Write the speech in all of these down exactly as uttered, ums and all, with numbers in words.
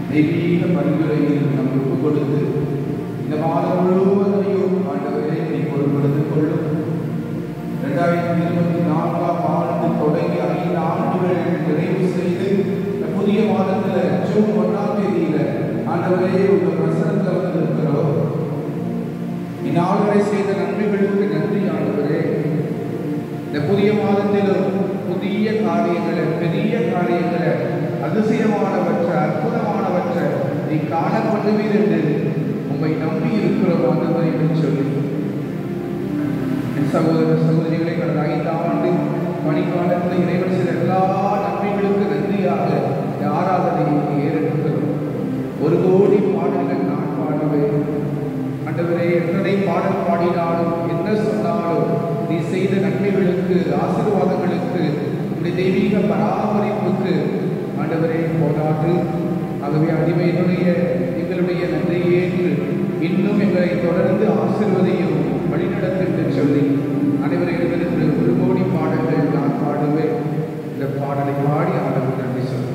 தெய்வீக பரிந்துரையில் நம்ம ஒப்புக் கொடுத்து இந்த மாதம் முழுவதையும் ஆண்டவரே நீ பொருட்படுத்திக் கொள்ளும். இரண்டாயிரத்தி இருபத்தி நான்காம் ஆண்டு தொடங்கி ஐந்து ஆண்டுகள் நிறைவு செய்து புதிய மாதத்தில் ஜூன் ஒன்றாம் தேதியில ஆண்டவரே உங்க பிரசனத்தில் வந்து இருக்கிறோம். இந்நாள்வரை செய்த நன்மைகளுக்கு நன்றி ஆண்டவரே. இந்த புதிய மாதத்திலும் புதிய காரியங்களை, பெரிய காரியங்களை, அதிசயமானவற்றை, அற்புதமானவற்றை நீ காண பண்ணுவீர் என்று உண்மை நம்பி இருக்கிறோம் ஆண்டவரே என்று சொல்லி என் சகோதர சகோதரிகளை கடந்த ஐந்து ஆண்டு பணிக்காலத்தில் இறைவன் சில எல்லா நன்மைகளுக்கு நன்றியாக ஆராதனையை ஏறெடுக்கிறோம். ஒரு கோடி பாடல்கள் நான் பாடுவேன் ஆண்டவரே. எத்தனை பாடல் பாடினாலும் என்ன சொன்னாலும் நீ செய்த நன்மைகளுக்கு, ஆசீர்வாதங்களுக்கு, உன்னுடைய தெய்வீக பராமரிப்புக்கு ஆண்டவரே போதாது. ஆகவே அடிமையினுடைய எங்களுடைய நன்றியை ஏற்று இன்னும் எங்களை தொடர்ந்து ஆசீர்வதியும் வழிநடத்து சொல்லி அனைவரிடமிருந்து ஒரு கோடி பாடல்கள் நான் பாடுவேன். இந்த பாடலை பாடி ஆண்டவர் நன்றி சொல்வோம்.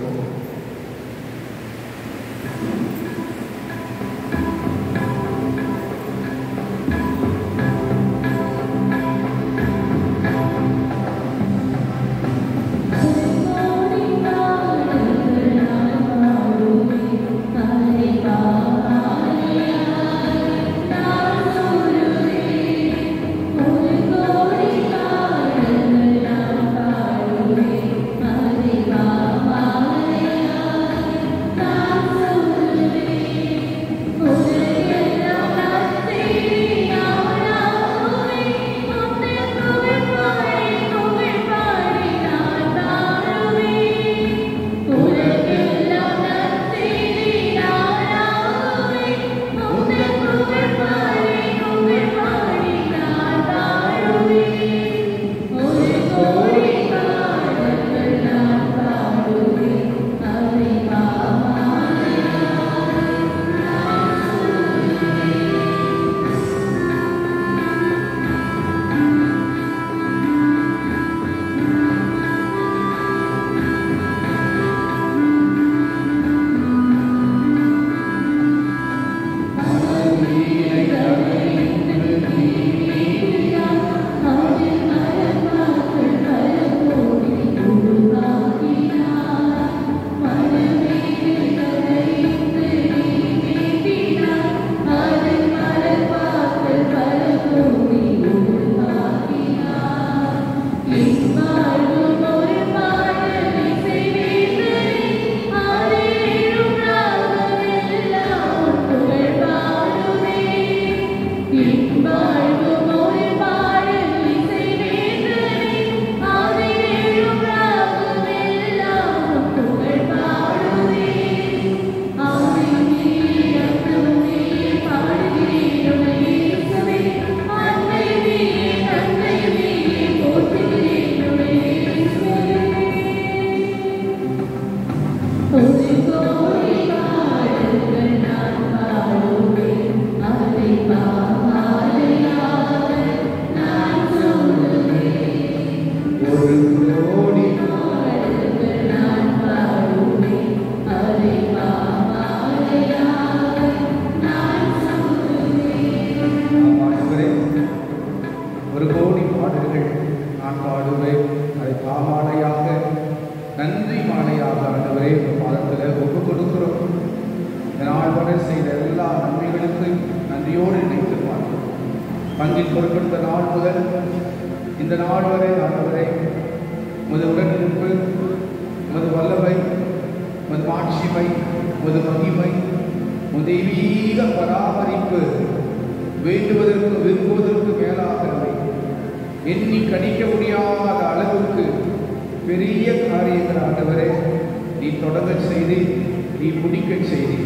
பங்கில் பொருட்படுத்த நாள் முதல் இந்த நாள் வரை ஆண்டவரே உமது உடனிருப்பு, உமது வல்லமை, உமது மாட்சிமை, உமது மகிமை, உமது தெய்வீக பராமரிப்பு வேண்டுவதற்கு விரும்புவதற்கு மேலாகவே எண்ணி கணிக்க முடியாத அளவுக்கு பெரிய காரியங்கள் ஆண்டவரே நீ தொடங்க செய்தி, நீ முடிக்க செய்தி.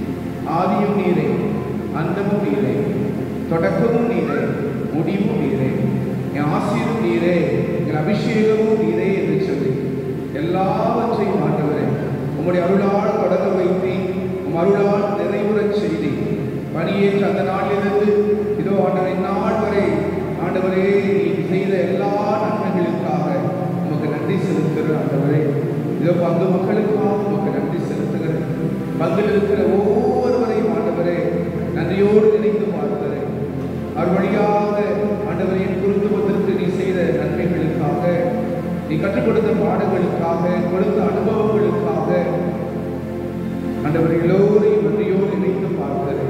ஆதியும் நீரே, அந்தமும் நீரே, தொடக்கமும் நீரே, முடிவும் நீரே, என் ஆசீரும் நீரே, என் அபிஷேகமும் நீரே என்று சொல்லி எல்லாவற்றையும் ஆண்டவரே உம்முடைய அருளால் தொடங்க வைத்து உம் அருளால் நிறைவுறச் செய்தி பணியேற்ற அந்த நாளிலிருந்து இதோ ஆண்டவரை நாள் வரை ஆண்டவரே நீ செய்த எல்லா நன்மைகளுக்காக உமக்கு நன்றி செலுத்துகிற ஆண்டவரே. இதோ பங்கு மக்களுக்காக உமக்கு நன்றி செலுத்துகிறேன். பங்கில் இருக்கிற ஒவ்வொருவரையும் ஆண்டவரே நன்றியோடு நினைத்து பார்க்கிறேன். அவர் வழியாக ஆண்டவரை குருத்துவதற்கு நீ செய்த நன்மைகளுக்காக, நீ கற்றுக் கொடுத்த பாடங்களுக்காக, கொடுத்த அனுபவங்களுக்காக ஆண்டவரை எல்லோரையும் நன்றியோடு நினைத்து பார்க்கிறேன்.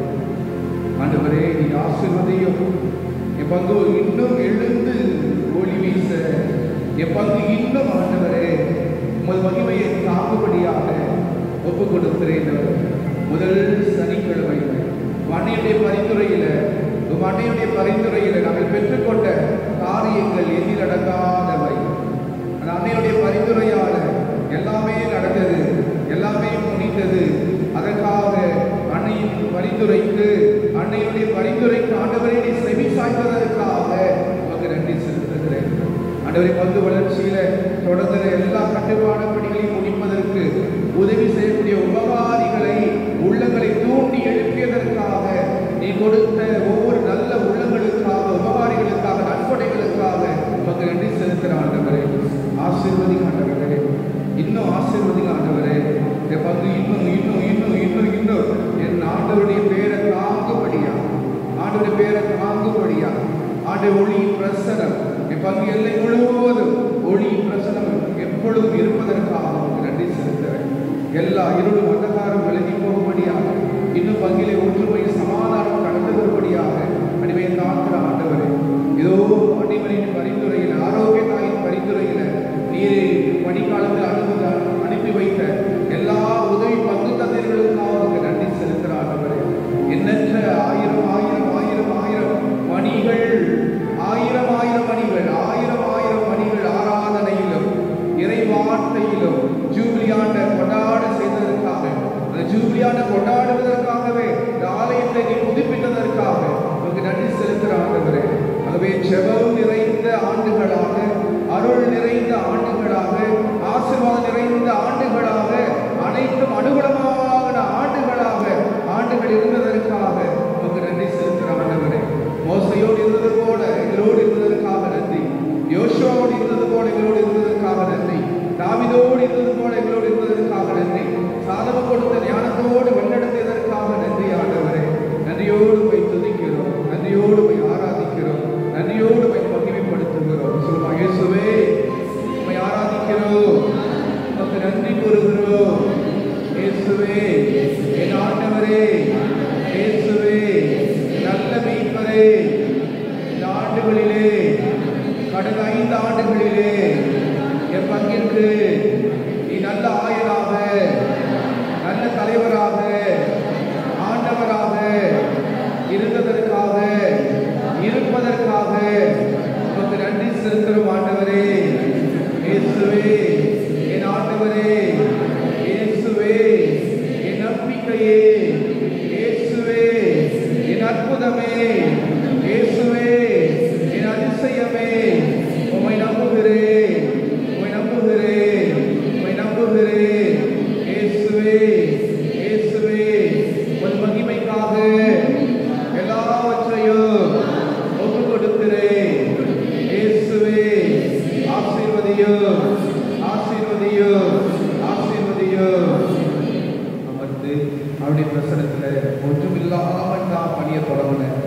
ஆண்டவரே நீ ஆசீர்வதியும். என் பங்கு இன்னும் எழுந்து ஒளி வீச, என் பங்கு இன்னும் ஆண்டவரே உமது மகிமையை தாக்கும்படியாக ஒப்பு கொடுக்கிறேன். முதல் சனிக்கிழமை அன்னையுடைய பரிந்துரையில அன்னையுடைய பரிந்துரையில நாங்கள் பெற்றுக்கொண்ட காரியங்கள் எதில் அடங்காதவை. அந்த அன்னையுடைய பரிந்துரையால எல்லாமே நடந்தது, எல்லாமே முடிந்தது. அதற்காக அன்னையின் பரிந்துரைக்கு, அன்னையுடைய பரிந்துரைக்கு ஆண்டவரை நீ செவி சாய்த்ததற்காக உமக்கு நன்றி செலுத்துகிறேன். ஆண்டவரை பங்கு வளர்ச்சியில தொடர்ந்த எல்லா கட்டுப்பாடு பணிகளையும் முடிப்பதற்கு உதவி செய்யக்கூடிய உபகாரிகளை, உள்ளங்களை தூண்டி எழுப்பியதற்காக, நீ கொடுத்த ஒவ்வொரு நல்ல உள்ளங்களுக்காக, உபகாரிகளுக்காக, நன்கொடைகளுக்காக உமக்கு நன்றி செலுத்துகிற ஆண்டவரே. ஆசீர்வதி ஆண்டவரே, இன்னும் ஆசீர்வதி ஆண்டவரே. என் பங்கு இன்னும் இன்னும் இன்னும் இன்னும் இன்னும் என் ஆண்டவருடைய பேரை தாங்கும்படியா, ஆண்டவருடைய பேரை தாங்கும்படியா, ஆண்டு ஒளி பிரசனம் என் பங்கு எல்லை முழுவதும் ஒளி பிரசனம் எப்பொழுதும் இருப்பதற்காக நன்றி செலுத்துகிறேன். எல்லா இருளும் அந்தகாரம் விலகி போகும்படியாக, இன்னும் பங்கிலே ஒற்றுமை சமாதானம் கடந்து வரும்படியாக அடிமையை தாக்குற ஆண்டவரே. இதோ அடிமரின் பரிந்துரையில், ஆரோக்கிய தாயின் பரிந்துரையில நீரே பணிக்காலத்தில் அனுமதி அனுப்பி வைத்த எல்லா உதவி பங்கு தந்தைகளுக்காக நன்றி செலுத்துகிற ஆண்டவரே. எண்ணற்ற ஆயிரம் ஆயிரம் ஆயிரம் ஆயிரம் மணிகள், ஆயிரம் ஆயிரம் மணிகள், ஆயிரம் ஆயிரம் மணிகள் ஆராதனையிலும் இறை வார்த்தையிலும் ஜூபிலி ஆண்டை கொண்டாட செய்ததற்காக, அந்த ஜூபிலி ஆண்டை கொண்டாடுவதற்காகவே இந்த ஆலயத்தை நீ புதுப்பித்ததற்காக உங்களுக்கு நன்றி செலுத்துகிற ஆண்டவரே. ஆகவே ஜெபம் நிறைந்த ஆண்டுகளாக, அருள் நிறைந்த ஆண்டுகளாக, ஆசீர்வாதம் நிறைந்த ஆண்டுகளாக, அனைத்தும் அனுகூலமான ஆண்டுகளாக ஆண்டுகள் இருந்ததற்காக உங்களுக்கு நன்றி செலுத்துகிற ஆண்டவரே. மோசையோடு இருந்தது போல எங்களோடு இருந்ததற்காக நன்றி. யோசுவாவோடு இருந்தது போல எங்களோடு இருந்ததற்காக நன்றி. தாவீதோடு இருந்தது போல எங்களோடு இருந்ததற்காக நன்றி. சாலமோன் கொடுத்த ஞானத்தோடு வழிநடத்தியதற்காக நன்றி ஆண்டவரே. நன்றியோடு போய் துதிக்கிறோம், நன்றியோடு போய் ஆராதிக்கிறோம், நன்றியோடு போய் மகிமைப்படுத்துகிறோம். சொல்லுமா, இயேசுவே உம்மை ஆராதிக்கிறோம், உமக்கு நன்றி கூறுகிறோம். இயேசுவே என் ஆண்டவரே, இயேசுவே நல்ல மீட்பரே, இந்த ஆண்டுகளிலே, கடந்த ஐந்து ஆண்டுகளிலே என் பங்கிற்கு நீ நல்ல ஆயராக, நல்ல தலைவராக, ஆண்டவராக இருந்ததற்காக, இருப்பதற்காக உமக்கு நன்றி செலுத்துகிறோம் ஆண்டவரே. இயேசுவே என் ஆண்டவரே, இயேசுவே என் நம்பிக்கையே, இயேசுவே என் அற்புதமே, இயேசுவே என் அதிசயமே, உம்மை நம்புகிறேன், உம்மை நம்புகிறேன், உம்மை நம்புகிறேன். இயேசுவே இயேசுவே உன் மகிமைக்காக எல்லாவற்றையும் ஒப்பு கொடுக்கிறேன். இயேசுவே ஆசீர்வதியும், ஆசீர்வதியும், ஆசீர்வதியும். அமர்ந்து அவருடைய பிரசனத்தில் ஒன்றுமில்லாமல் தான் பணிய தொடங்கினேன்.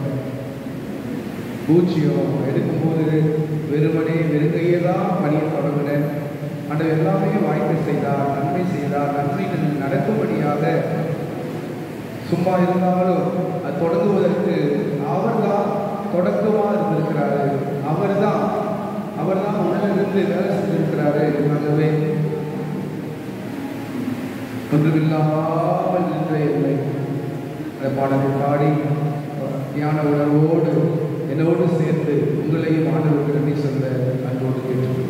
பூச்சியம் எடுக்கும்போது வெறுமனே வெறுங்கையே தான் பணிய தொடங்கினேன். அந்த எல்லாமே வாய்ப்பு செய்தார், நன்மை செய்தார், நன்மை நடக்கும்படியாக. சும்மா இருந்தாலும் அது தொடங்குவதற்கு அவர் தான் தொடக்கமாக இருந்திருக்கிறாரு. அவர் தான் அவர் தான் உடலிருந்து வேலை செஞ்சிருக்கிறாரு. ஆகவே ஒன்றுமில்லாமல் நின்ற இல்லை. அந்த பாடலை பாடி தியான உணர்வோடு என்னோடு சேர்ந்து உங்களையும் ஆண்டவருக்கு நன்றி சொல்ல அன்போடு கேட்டு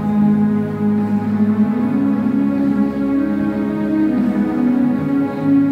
Thank you.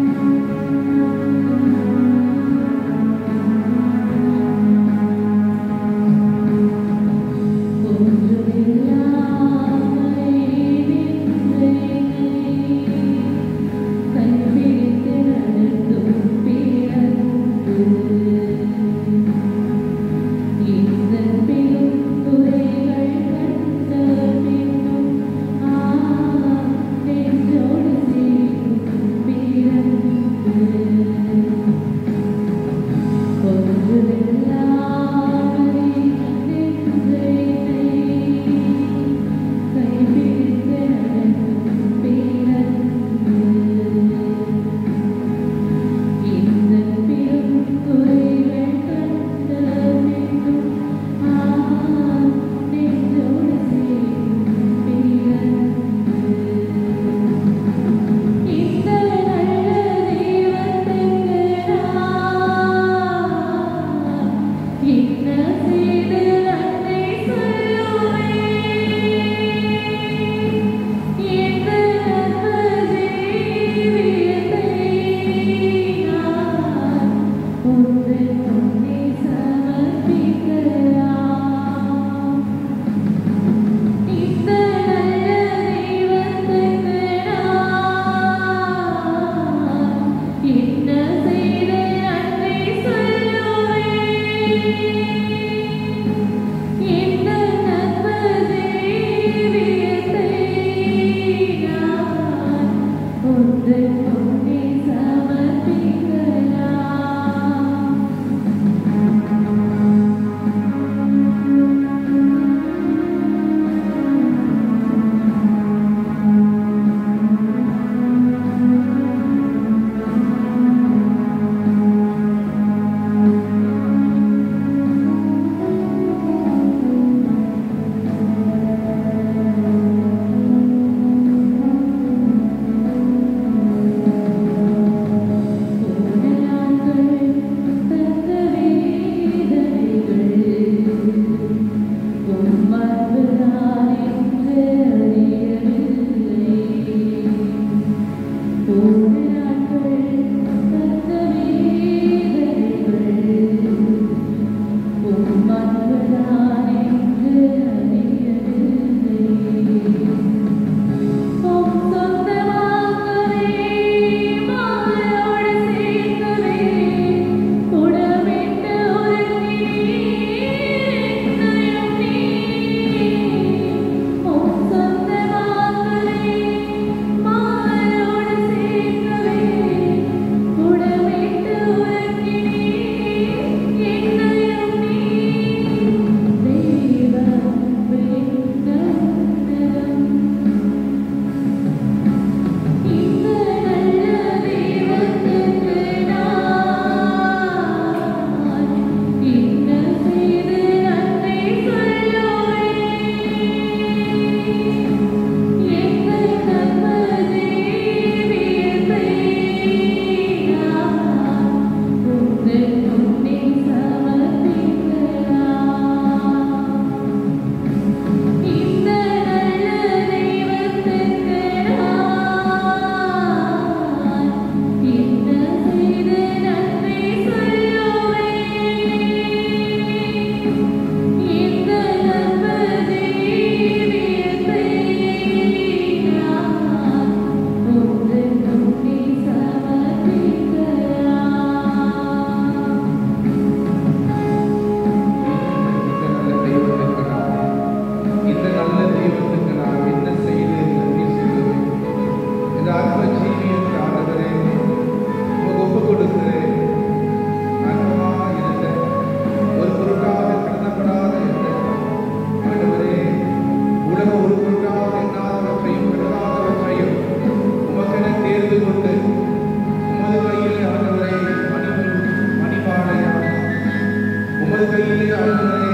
கையிலே ஆண்டவரே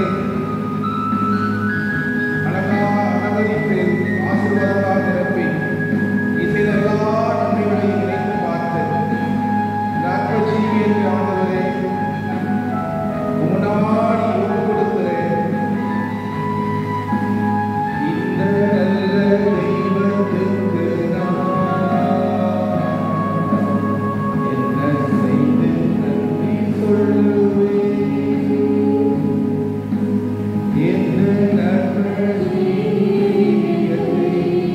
அழகா அலங்கரித்து ஆசீர்வாதத்தால் நிரப்பி நீ செய்த எல்லா நன்மைகளையும் நினைத்து பார்த்து இந்த அற்ப ஜீவியத்தை ஆண்டவரே முன்னாடி ஒப்பு கொடுக்கிறேன். இந்த நல்ல தெய்வத்துக்கு நான் என்ன செய்து நன்றி சொல்லுவேன். என்ன நற்ற ஜீவியத்தை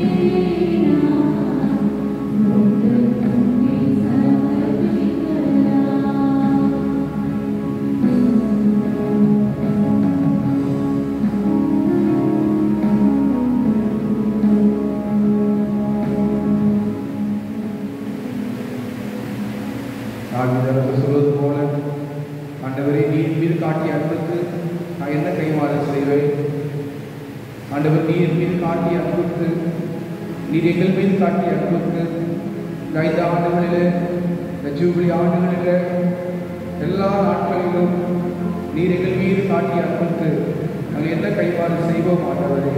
தாவீது சொல்வது போல ஆண்டவரே நீர் மீது காட்டிய அன்புக்கு நான் என்ன கைமாறு செய்வேன். ஆண்டவர் நீர் மீது காட்டிய அன்புக்கு நீர் எங்கள் மீது காட்டிய அன்புக்கு இந்த ஐந்து ஆண்டுகளில் இந்த ஜூபிலி ஆண்டுகளில் எல்லா நாட்களிலும் நீர் எங்கள் மீது காட்டிய அன்புக்கு நாங்கள் என்ன கைமாறு செய்வோம். ஆண்டவரே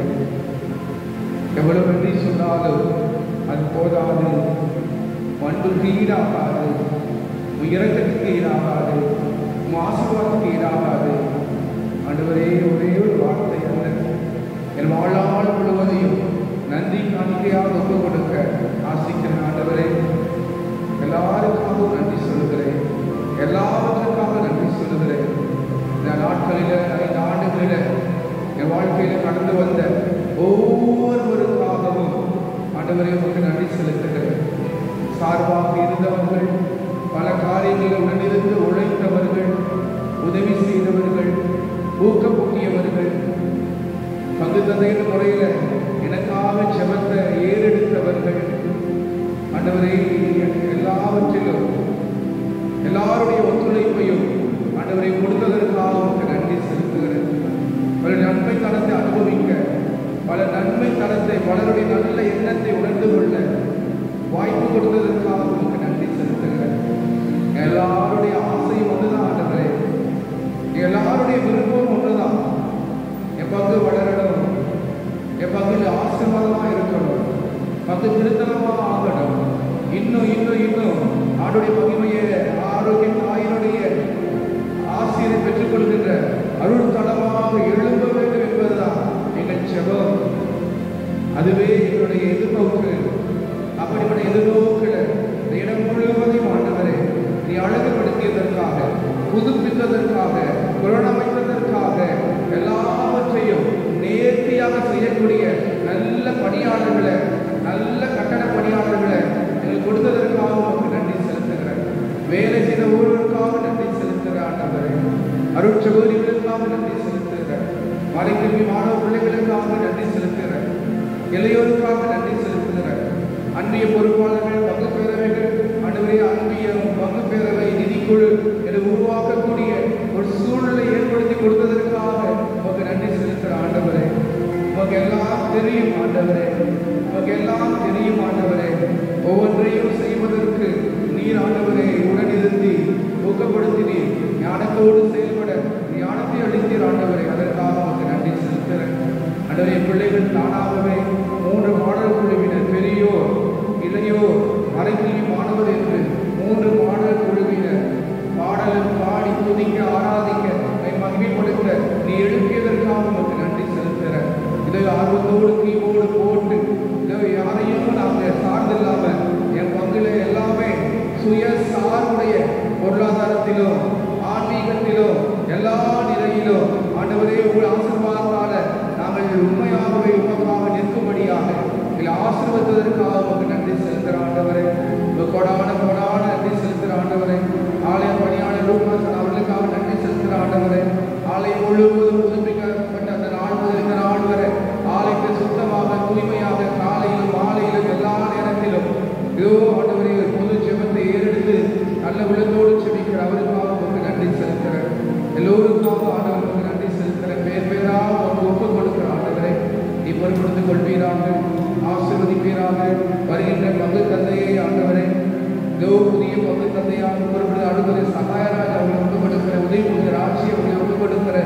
எவ்வளவு நன்றி சொன்னாலும் அது போதாது. அன்புக்கு ஈடாகாது, இரக்கத்துக்கு ஈடாகாது, ஆசீர்வாதத்துக்கு ஈடாகாது. ஆண்டவரே ஒரே ஒரு வார்த்தை அல்ல, என் வாழ்நாள் முழுவதையும் நன்றி காணிக்கையாக ஒப்பு கொடுக்க ஆசிக்கிறேன். ஆண்டவரே எல்லாருக்காகவும் நன்றி சொல்லுகிறேன், எல்லாவற்றுக்காக நன்றி சொல்லுகிறேன். இந்த நாட்களில் ஐந்து ஆண்டுகளில் என் வாழ்க்கையில் கடந்து வந்த ஒவ்வொருவருக்காகவும் ஆண்டவரே உங்களுக்கு நன்றி செலுத்துகிறேன். சார்பாக இருந்தவர்கள், பல காரியங்களில் உடனிருந்து உழைத்தவர்கள், உதவி செய்தவர்கள், ஊக்கமூட்டியவர்கள், பங்கு தந்தையின் முறையில் எனக்காக ஜெபத்தை ஏறெடுத்தவர்கள், ஆண்டவரே எல்லாவற்றிலும் எல்லாருடைய ஒத்துழைப்பையும் ஆண்டவரை கொடுத்ததற்காக உங்களுக்கு நன்றி செலுத்துகிறேன். பல நன்மை தரத்தை அனுபவிக்க, பல நன்மை தரத்தை, பலருடைய நல்ல எண்ணத்தை உணர்ந்து கொள்ள வாய்ப்பு கொடுத்ததற்காக உங்களுக்கு நன்றி செலுத்துகிறேன். எல்லாருடைய ஆசையும் ஒன்றுதான் ஆண்டவரே, எல்லாருடைய விருப்பமும் ஒன்றுதான். என் பங்கு வளரணும், என் பங்குல ஆசீர்வாதமாக இருக்கணும், பங்கு திருத்தலமாக ஆகணும், இன்னும் இன்னும் இன்னும் ஆண்டுடைய மகிமையை ஆரோக்கிய தாயினுடைய ஆசிரியரை பெற்றுக் கொள்கின்ற அருள் தளமாக எழும்ப வேண்டும் என்பதுதான் எங்கள் செபம். அதுவே எங்களுடைய எதிர்நோக்கு. அப்படிப்பட்ட எதிர்நோக்கில் இந்த இடம் முழுவதையும் ஆண்டவரே நீ அழகுபடுத்தியதற்காக, புதுப்பித்ததற்காக, புரணமைத்ததற்காக, எல்லாவற்றையும் நேர்த்தியாக செய்யக்கூடிய நல்ல பணியாளர்களை, நல்ல கட்டட பணியாளர்களை எங்களுக்கு கொடுத்ததற்காக உங்களுக்கு நன்றி செலுத்துகிறேன். வேலை செய்த ஒவ்வொருவருக்காக நன்றி செலுத்துகிறேன். ஆண்டவரே அருட்சகோதரிகளுக்காக நன்றி செலுத்துகிறேன். மலைக்கல்வி மாணவ பிள்ளைகளுக்காக நன்றி செலுத்துகிறேன். இளையோருக்காக நன்றி செலுத்துகிறேன். அன்பிய பொறுப்பாளர்கள், பங்கு பேரவைகள், ஆண்டவரே அன்பிய பங்கு பேரவை நிதிக்குழு என உருவாக்கக்கூடிய ஒரு சூழ்நிலை ஏற்படுத்தி கொடுத்ததற்காக உங்களுக்கு நன்றி செலுத்துகிற ஆண்டவரே. உங்களுக்கு எல்லாம் தெரியும் ஆண்டவரே, உங்களுக்கு எல்லாம் தெரியும் ஆண்டவரே. ஒவ்வொன்றையும் செய்வதற்கு நீர் ஆண்டவரை உடனிருந்தி ஊக்கப்படுத்தினீர். ஞானத்தோடு செயல்பட ஞானத்தை அளித்தீர் ஆண்டவரை. அதற்காக உங்களுக்கு நன்றி செலுத்துகிறேன். ஆண்டவரே பிள்ளைகள் தானாகவே மூன்று மாடல் குழுவினர், பெரியோர், இளையோர், மறைக்கல்வி மாணவர் என்று மூன்று மாடல் குழுவினர் பாடலும் பாடி துதிக்க ஆராதிக்க மகிமைப்படுத்த நீ எழுப்பியதற்காக உங்களுக்கு நன்றி செலுத்துகிறேன். இதை ஆர்வத்தோடு கீபோர்டு போட்டு இதை யாரையும் நாங்கள் சார்ந்தில்லாம என் பங்குல எல்லாமே சுய சார்புடைய பொருளாதாரத்திலும் ஆன்மீகத்திலும் எல்லா நிலையிலும் ஆண்டவரே உங்கள் ஆசீர்வாதத்தால நாங்கள் உண்மையாகவே உமக்காக நிற்கும்படியாக எங்களை ஆசீர்வதித்ததற்காக உங்களுக்கு நன்றி செலுத்துகிற ஆண்டவரே. கொடான கொடான நன்றி செலுத்துகிற ஆண்டவரே. ஆலய பணியாளர் ரூபன் அவர்களுக்காக நன்றி செலுத்துகிற ஆண்டவரே. ஆலயம் முழுவதும் புதுப்பிக்கப்பட்ட அந்த நாள் முதல் இந்த நாள் வரை ஆலயத்தை சுத்தமாக தூய்மையாக காலையிலும் மாலையிலும் எல்லா நேரத்திலும் இதோ ஆண்டவரே பொது ஜெபத்தை ஏறெடுத்து நல்ல உள்ளத்தோடு செபிக்கிற அவருக்காக உங்களுக்கு நன்றி செலுத்துகிறேன். எல்லோருக்காக ஆண்டவருக்கு நன்றி செலுத்துகிறேன். பேர் பேராக உங்களுக்கு ஒப்புக் கொடுக்கிற ஆண்டவரை நீ பொறுப்படுத்திக் கொள்வீராக, ஆசீர்வதிப்பீராக. வருகின்ற பங்கு தந்தையை ஆண்டவரை இதோ புதிய பங்கு தந்தையாக பொறுப்பது அடுத்த சகாயராஜ் அவங்களை ஒப்புக் கொடுக்கிற, உதவி புதிய ராட்சி அவங்களை ஒப்புக் கொடுக்கிற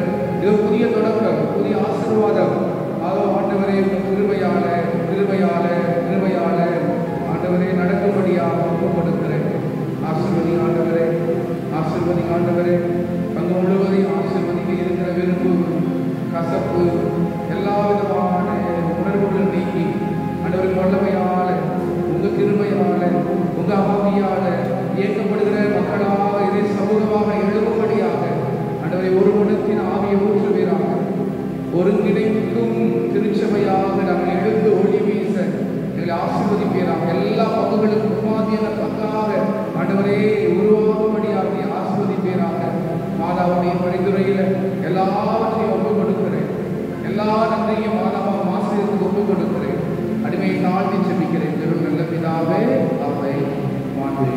ஒருங்கிணைக்கும் திருச்சபையாக நாங்கள் எழுந்து ஒளி வீச எங்களை ஆசீர்வதிப்பீராக. எல்லா பங்குகளுக்கும் உபாதியான பங்காக ஆண்டவரே உருவாகும்படியாக ஆசீர்வதிப்பீராக. மாதாவுடைய பரிந்துரையில எல்லாவற்றையும் ஒப்பு கொடுக்கிறேன். எல்லா நன்றியும் மாதாவா ஆசிரியருக்கு ஒப்பு கொடுக்கிறேன். அடிமையை தாழ்த்தி செபிக்கிறேன். பெரும் நல்ல பிதாவே அவை வாழ்வே.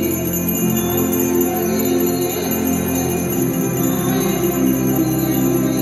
Thank you.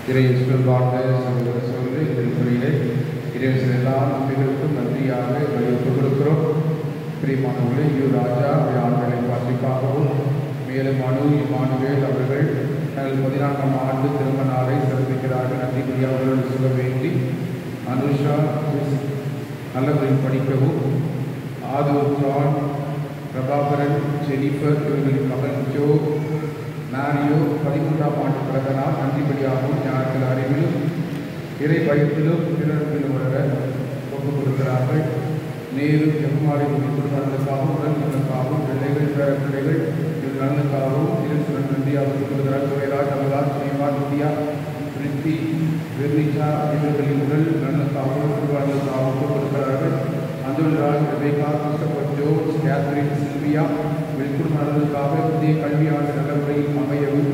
இறையேசுவில் வாழ்ந்த சகோதர சகோதரி திருப்பலியிலே இறைவன் எல்லா நன்மைகளுக்கும் நன்றியாக வலியுறுத்தி கொடுக்கிறோம். பிரியமானவர்களே, யூ ராஜா ஆண்களை பாட்டிக்காகவும் மேலும் அணு இமானுவேல் அவர்கள் தங்கள் பதினான்காம் ஆண்டு திருமண நாளை சிறப்பிக்கிறார்கள். நன்றி அவர்கள் சொல்ல வேண்டி அனுஷா நல்லவரில் படிக்கவும், ஆதூர் ஜான், பிரபாகரன், ஜெனிஃபர் இவர்களின் மகன் ஜோ மேரியோ பதிமூன்றாம் ஆண்டு பிறந்த நாள் நன்றிபடியாகவும் ஞானத்தில் அறிவிலும் இறை பயத்திலும் பிறப்பிலும் வர ஒப்புக் கொடுக்கிறார்கள். நேரு எம்மாடி குடும்பங்களுக்காகவும் உடல் நலனுக்காகவும் பிள்ளைகள் பேர பிள்ளைகள் இவர்கள் நலனுக்காகவும் திருச்சுடன் நன்றியாக கொடுக்கிறார். துறைராஜ் அவராஜ் ஸ்ரீமான் இந்தியா பிரித்தி வெர்னிஷா இவர்களின் உடல் நலனுக்காகவும் குடும்பங்களுக்காகவும் ஒப்புக் கொடுக்கிறார்கள். Andul Raj, Rebecca, Christopher Jones, Catherine, Sylvia இவர்கள் குடும்ப நலனுக்காக புதிய கல்வியாண்டு நடைமுறை அமையவும்,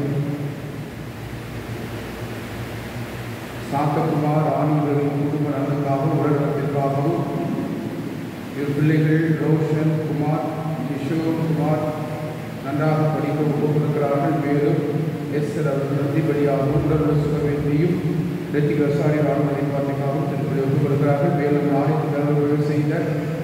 சாந்தகுமார் ஆணியவர்களின் குடும்ப நலனுக்காகவும் உடல் நலத்திற்காகவும் இவர் பிள்ளைகள் ரோஷன் குமார், கிஷோர் குமார் நன்றாக படிக்க ஒப்புக் கொடுக்கிறார்கள். மேலும் எஸ் அவர்கள் நன்றிபடியாகவும் உடல் சுக வேண்டியும் ரெத்தி விவசாய வாழ்நிலை பார்வைக்காகவும் திருப்பதி ஒப்புக் கொடுக்கிறார்கள். மேலும் நாளைக்கு தலைவர்கள் செய்த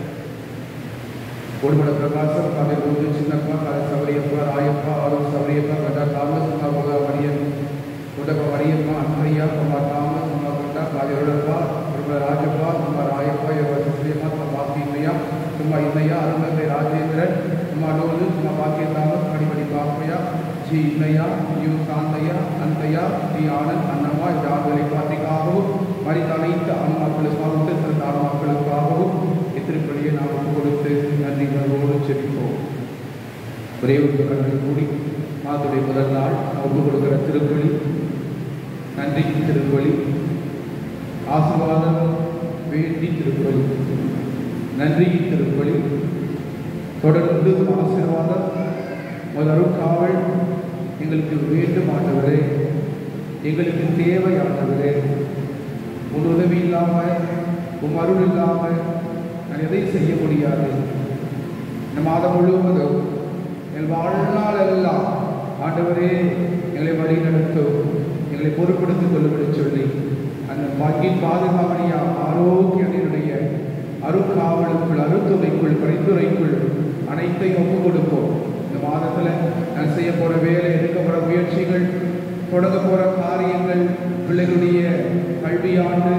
ஒருமல பிரகாசம், கதை போது சின்னப்பா, கதை சவரியப்பா, ராயப்பா, ஆரோக்கிய சவரியப்பா, கதா தாமஸ், உமா மரியன் உடக மரியம்மா, அன்னையா, உமா தாமஸ், உமா கண்டா, காஜருடப்பா, உமா ராஜப்பா, உமா ராயப்பா, யோசியம்மா, பாக்கி இன்னையா, Uma இன்னையா, அருந்தந்தை Rajendran, Uma Lolu, Uma Bakkiya Thomas, Manimani Pappaiah, G Innaiah, U Santhaiah, Anthaiah, T Anand, Annamma இந்த ஆண்களை பார்த்திக்காகவும் மறித்த அனைத்து ஆன்மாக்களுக்காகவும் சிறந்த ஆன்மாக்களுக்காகவும் இத்திருப்பலியை நாம் ஒப்புக் கொடுத்து நன்றி உணர்வோடு செபிப்போம். ஒரே ஒரு கண்ணை கூடி மாதத்துடைய முதல் நாள் ஒப்புக் கொடுக்கிற திருப்பலி நன்றி திருப்பலி, ஆசீர்வாதம் வேண்டி திருப்பலி, நன்றி திருப்பலி, தொடர்ந்து ஆசீர்வாதம் முதலும் காவல் எங்களுக்கு வேண்டும் ஆண்டவரே, எங்களுக்கு தேவை ஆண்டவரே. உன் உதவி இல்லாமல் உன் அருள் இல்லாமல் நான் எதை செய்ய முடியாது. இந்த மாதம் முழுவதும் எங்கள் வாழ்நாள் எல்லாம் ஆண்டவரே எங்களை வழி நடத்தும், எங்களை பொறுப்படுத்திக் கொள்ளும்படி சொல்லி அந்த வங்கியின் பாதுகாவலியா ஆரோக்கியனுடைய அருக்காவலுக்குள் அருத்துறைக்குள் பரிந்துரைக்குள் அனைத்தையும் ஒப்புக் கொடுப்போம். இந்த மாதத்தில் நான் செய்ய போகிற வேலை, எடுக்க போகிற முயற்சிகள், தொடங்க போகிற காரியங்கள், பிள்ளைகளுடைய கல்வியாண்டு,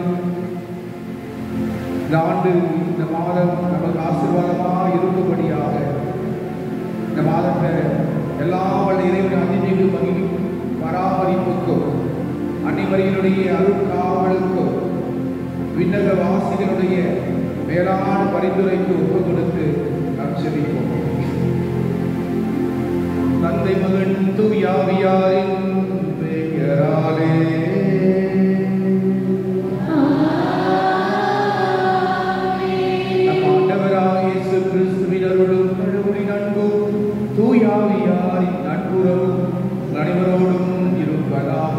இந்த ஆண்டு இந்த மாதம் நமக்கு ஆசீர்வாதமாக இருக்கும்படியாக இந்த மாதத்தை எல்லா வல்ல இறைவன் அதிமிகு மகிழ்ச்சி பராமரிப்புக்கும் அனைவரையினுடைய அருட்காவலுக்கும் விண்ணக வாசிகளுடைய மேலான பரிந்துரைக்கு ஒப்புக் கொடுத்து நற்செபிப்போம். தந்தை மகன் தூயாவியாரின் பெயராலே நம் ஆண்டவராகிய இயேசு கிறிஸ்துவின் அருளும் கடவுளின் அன்பும் தூயாவியாரின் நட்புறவும் அனைவரோடும் இருப்பதாக.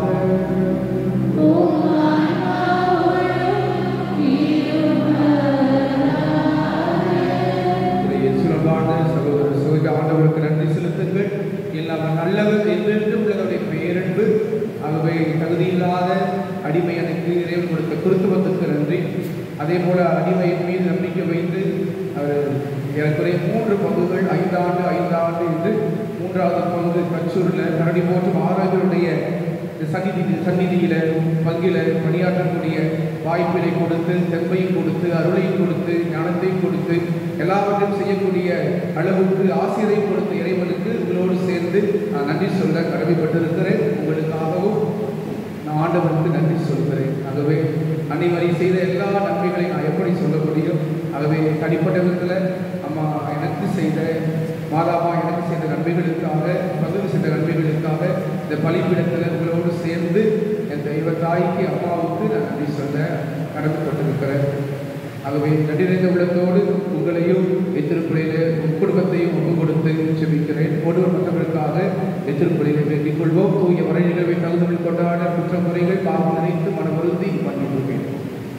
சகோதர சகோதரி ஆண்டவருக்கு நன்றி செலுத்துங்கள். எல்லாம் நல்லவர் என்று உலகடைய பேரன்பு, ஆகவே தகுதியில்லாத அடிமை எனக்கு இறைவன் கொடுத்த குருத்துவத்துக்கு நன்றி. அதே போல அடிமையின் மீது நம்பிக்கை வைத்து அவர் எனக்குரிய மூன்று பங்குகள் ஐந்தாண்டு ஐந்தாண்டு என்று மூன்றாவது பங்கு கச்சூரில் கரடி போற்றும் ஆரோக்கியருடைய சந்நிதி சந்நிதியில பங்கில பணியாற்றக்கூடிய வாய்ப்பினை கொடுத்து, தெம்பையும் கொடுத்து, அருளையும் கொடுத்து, ஞானத்தையும் கொடுத்து, எல்லாவற்றையும் செய்யக்கூடிய அளவுக்கு ஆசிரியரையும் கொடுத்த இறைவனுக்கு உங்களோடு சேர்ந்து நான் நன்றி சொல்ல கடமைப்பட்டிருக்கிறேன். உங்களுக்காகவும் நான் ஆண்டவனுக்கு நன்றி சொல்கிறேன். ஆகவே அனைவரை செய்த எல்லா நன்மைகளையும் நான் எப்படி சொல்ல முடியும்? ஆகவே தனிப்பட்ட விதத்தில் அம்மா எனக்கு செய்த, மாதாமா எனக்கு செய்த நன்மைகளுக்காக, பகுதி செய்த நன்மைகளுக்காக இந்த பலிப்பிடத்தில் உங்களோடு சேர்ந்து என் தெய்வ தாய்க்கு அம்மாவுக்கு நான் நன்றி சொல்ல கடமைப்பட்டிருக்கிறேன். ஆகவே நன்றி நிறைந்த உள்ளத்தோடு உங்களையும் எத்திருப்பலியில உன் குடும்பத்தையும் ஒப்பு கொடுத்து செபிக்கிறேன். ஒருவர் மற்றவர்களுக்காக எத்திருப்பலியில வேண்டிக் கொள்வோம். தூய வரை நிகழ்வை தகுதிகள் கொண்டாட குற்ற முறைகள் பாவம் நினைத்து மனமருந்தி மன்னிப்பு வேண்டும்.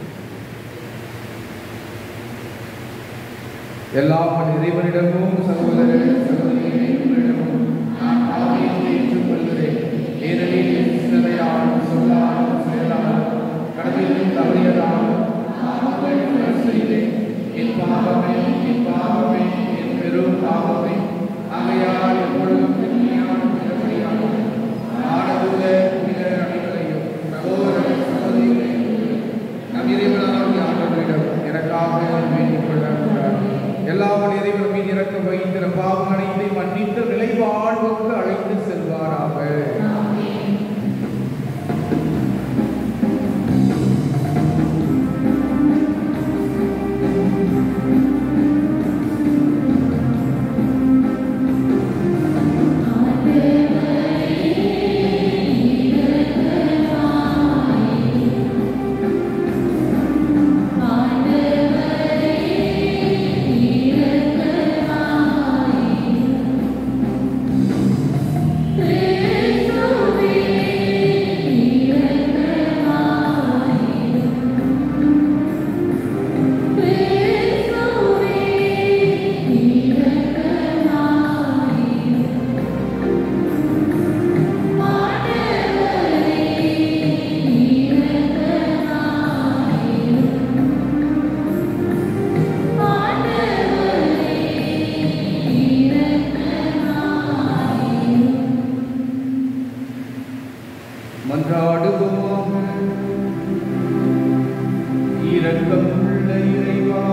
எல்லா இறைவனிடமும் சகோதர சகோதரிகளே உங்களிடமும் நான் பாவியை ஏற்றுக்கொள்கிறேன். ஏனெனில் சிந்தையாலும் சொல்லாலும் மன்றாடுவோமாக. இரக்கமுள்ள இறைவா,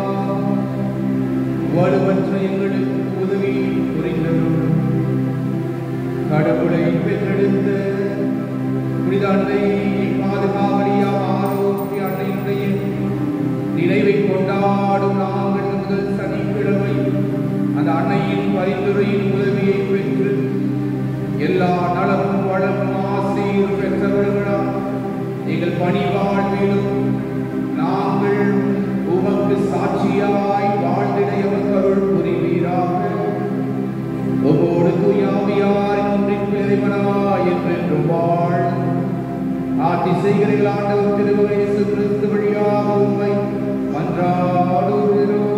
வலுவற்ற எங்களுக்கு உதவி புரிந்ததும் கடவுளை பெற்றெடுத்த புனித அன்னை பாதுகாவலியா ஆரோக்கிய அன்னையுடைய நினைவை கொண்டாடும் நாங்கள் முதல் சனிக்கிழமை அந்த அன்னையின் பரிந்துரையின் உதவியை பெற்று எல்லா நலமும் வளமும் ஆசையும் பெற்றவர்களால் எங்கள் பணி வாழ்விலும் நாங்கள் உமக்கு சாட்சியாய் வாழ்ந்திட எமக்கு அருள் புரிவீராக. ஒவ்வொரு தூயாவியாரின் ஒன்றின் இறைவனாய் என்றென்றும் வாழ் ஆட்சி செய்கிறீர்கள். ஆண்டவர் திருமகன் இயேசு கிறிஸ்து வழியாக உம்மை மன்றாடுகிறோம்.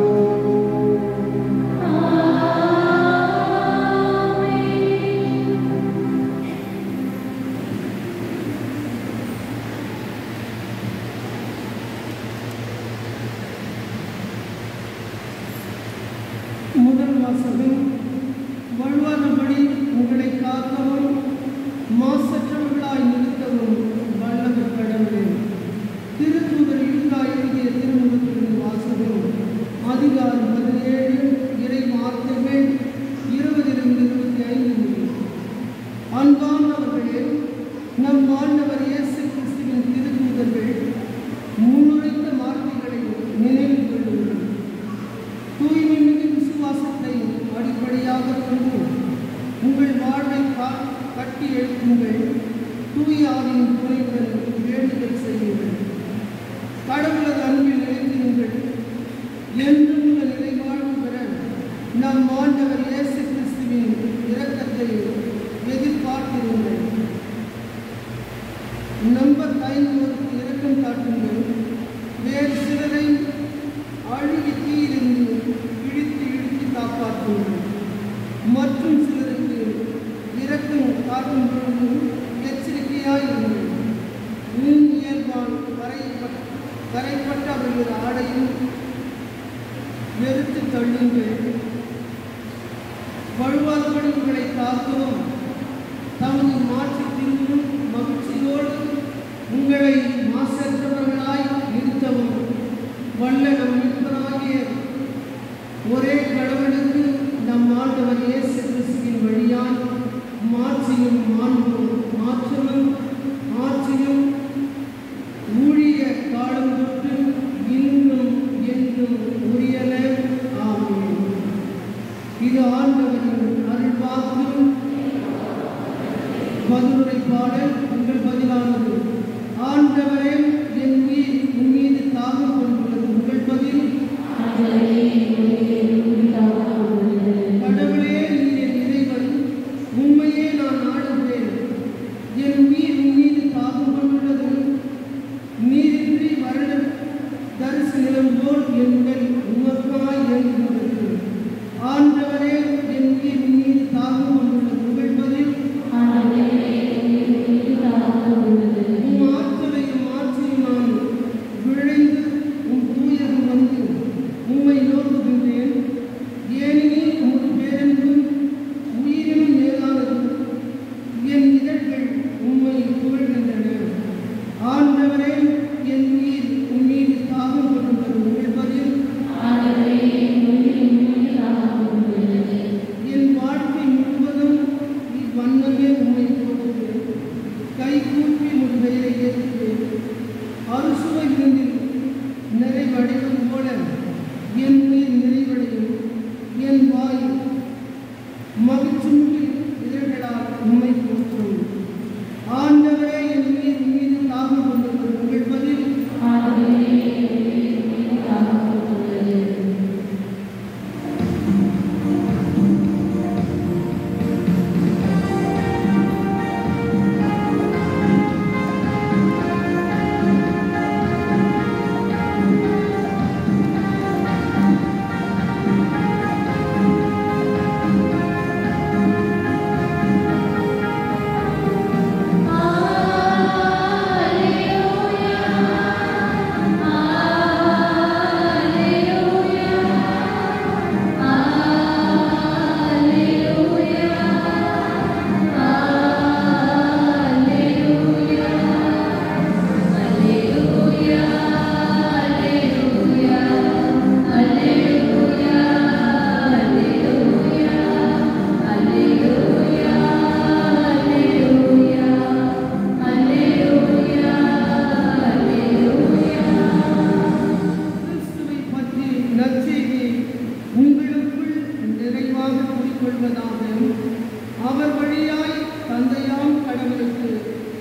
முதல் வாசகம். வழுவாதபடி உங்களை காக்கவும் மாசற்றவர்களாய் நிறுத்தவும் வல்லவர் கடவுளே. திருத்தூதர் யூதா எழுதிய திருமுகத்திலிருந்து வாசகம். அதிகாரம் பதினேழு, இறை வார்த்தைகள் இருபதிலிருந்து இருபத்தி ஐந்து முடியும். அன்பானவர்களே, நம் ஆண்டவர் இயேசு கிறிஸ்துவின் திருத்தூதர்கள் முன்னுரைத்த வார்த்தைகளை நினைவு கொள்ளுங்கள். தூய்மை மிகு விசுவாசத்தை அடிப்படையாக கொண்டு உங்கள் வாழ்வை கட்டி எழுப்புங்கள். தூய ஆவியின் துணையுடன் வேண்டுதல் செய்யுங்கள். கடவுளது அன்பில் நிலைத்திருங்கள். என்றும் உள்ள நிலை வாழ்வு பெற நம் ஆண்டவர் இயேசு கிறிஸ்துவின் இரக்கத்தை எதிர்பார்த்திருங்கள். நம்பர் ஐந்தோருக்கு இரக்கம் காட்டுங்கள். வேறு சிலரை அழுகி தீயிலிருந்து இழுத்து இழுத்து காப்பாற்றுங்கள். மற்றும் சிலருக்கு இரக்கம் காட்டும் பொழுது எச்சரிக்கையாயிருங்கள். உன் இயல்பால் கரைப்பட்ட அவர்கள் ஆடையும் வெறுத்து தள்ளுங்கள். வழுவாதபடி உங்களை காக்கவும் தமது மாற்றி திரும்பும் மகிழ்ச்சியோடு உங்களை மாசற்றவர்களாய் நிறுத்தவும் வல்ல நம் மீட்பராகிய ஒரே கடவுளுக்கு நம் ஆண்டவர் இயேசு கிறிஸ்துவின் வழியால் மாட்சியும் மாண்பும் மாற்றமும் ஆட்சியும் ஊழிய காலம் தொட்டு இன்னும் என்றும் உரியன. ஆமென். இது ஆண்டவரின் அருள்வாக்கு. பதிலுரை பாடல் உங்கள் பதிலானது. ஆண்டவரே, என் உயிர் உன் மீது தாகம் கொண்டுள்ளது. உங்கள் பதில். கடவுளே, நீர் என் இறைவன், உண்மையே நான் நாடுகிறேன். என் உயிர் உன் மீது தாகம் கொண்டுள்ளது. நீரின்றி வருட தரிசு நிலம் போல் என் உடல் உமக்காய் இயங்குகின்றது. ஆண்டவரே, என் உயிர் உன் மீது தாகம் கொண்டுள்ளது. உங்கள் பதில். உம் ஆற்றலையும் ஆட்சியும் நான் விழைந்து உம் தூயகம் வந்து உம்மை நோக்குகின்றேன்.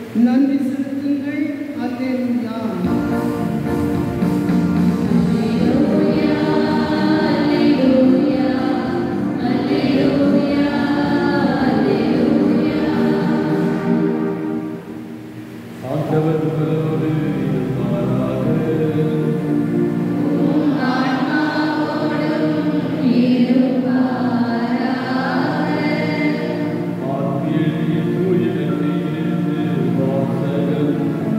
நன்றி செலுத்துங்கள். அல்லேலூயா. ஆண்டவர் உங்களோடு இருப்பாராக. ஆத்தியேலிய தூய நற்செய்தியிலிருந்து வாசகம்.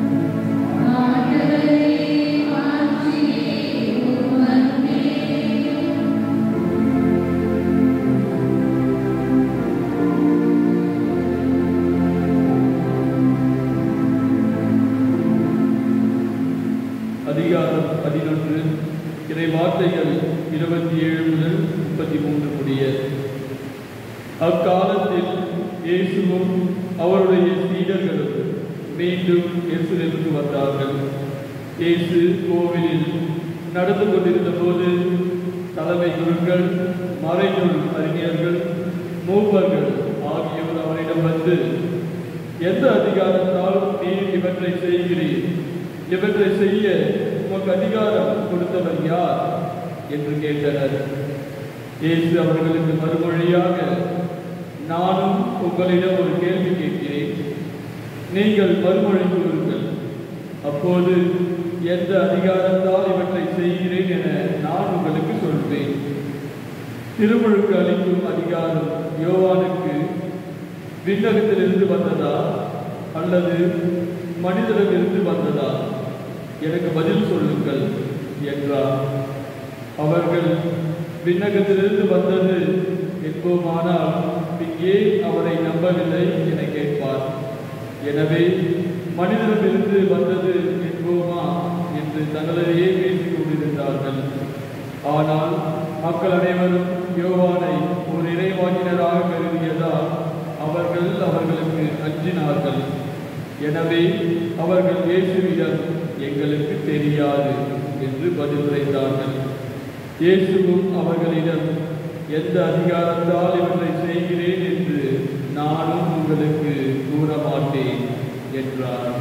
அதிகாரம் பதினொன்று. இறை வார்த்தைகள் இருபத்தி ஏழு முதல் முப்பத்தி மூன்று முடிய. அக்காலத்தில் இயேசுவும் அவருடைய சீடர்களும் மீண்டும் எருசலேமுக்கு வந்தார்கள். இயேசு கோவிலில் நடந்து கொண்டிருந்த போது தலைமை குருக்கள், மறைநூல் அறிஞர்கள், மூப்பர்கள் ஆகியோர் அவரிடம் வந்து, எந்த அதிகாரத்தால் நீர் இவற்றை செய்கிறீர்? இவற்றை செய்ய உமக்கு அதிகாரம் கொடுத்தவர் யார் என்று கேட்டனர். இயேசு அவர்களுக்கு மறுமொழியாக, நானும் உங்களிடம் ஒரு கேள்வி கேட்கிறேன், நீங்கள் மறுமொழி கூறுங்கள். அப்போது எந்த அதிகாரத்தால் இவற்றை செய்கிறேன் என நான் உங்களுக்கு சொல்வேன். திருமுழுக்கு அளிக்கும் அதிகாரம் யோவானுக்கு விண்ணகத்திலிருந்து வந்ததா அல்லது மனிதரிடமிருந்து வந்ததா? எனக்கு பதில் சொல்லுங்கள் என்றார். அவர்கள் விண்ணகத்திலிருந்து வந்தது என்போமானால் ஏன் அவரை நம்பவில்லை என கேட்பார். எனவே மனிதரிடமிருந்து வந்தது என்போமா என்று தங்களிடையே பேசிக் கொண்டிருந்தார்கள். ஆனால் மக்கள் அனைவரும் யோவானை ஒரு இறைவாக்கினராக கருதியதால் அவர்கள் அவர்களுக்கு அஞ்சினார்கள். எனவே அவர்கள் இயேசுவிடம், எங்களுக்கு தெரியாது என்று பதிலுரைத்தார்கள். இயேசுவும் அவர்களிடம், எந்த அதிகாரத்தால் இவற்றை செய்கிறேன் என்று நானும் உங்களுக்கு கூற மாட்டேன் என்றார்.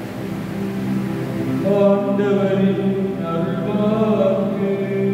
ஆண்டவரின் அருள்வாக்கு.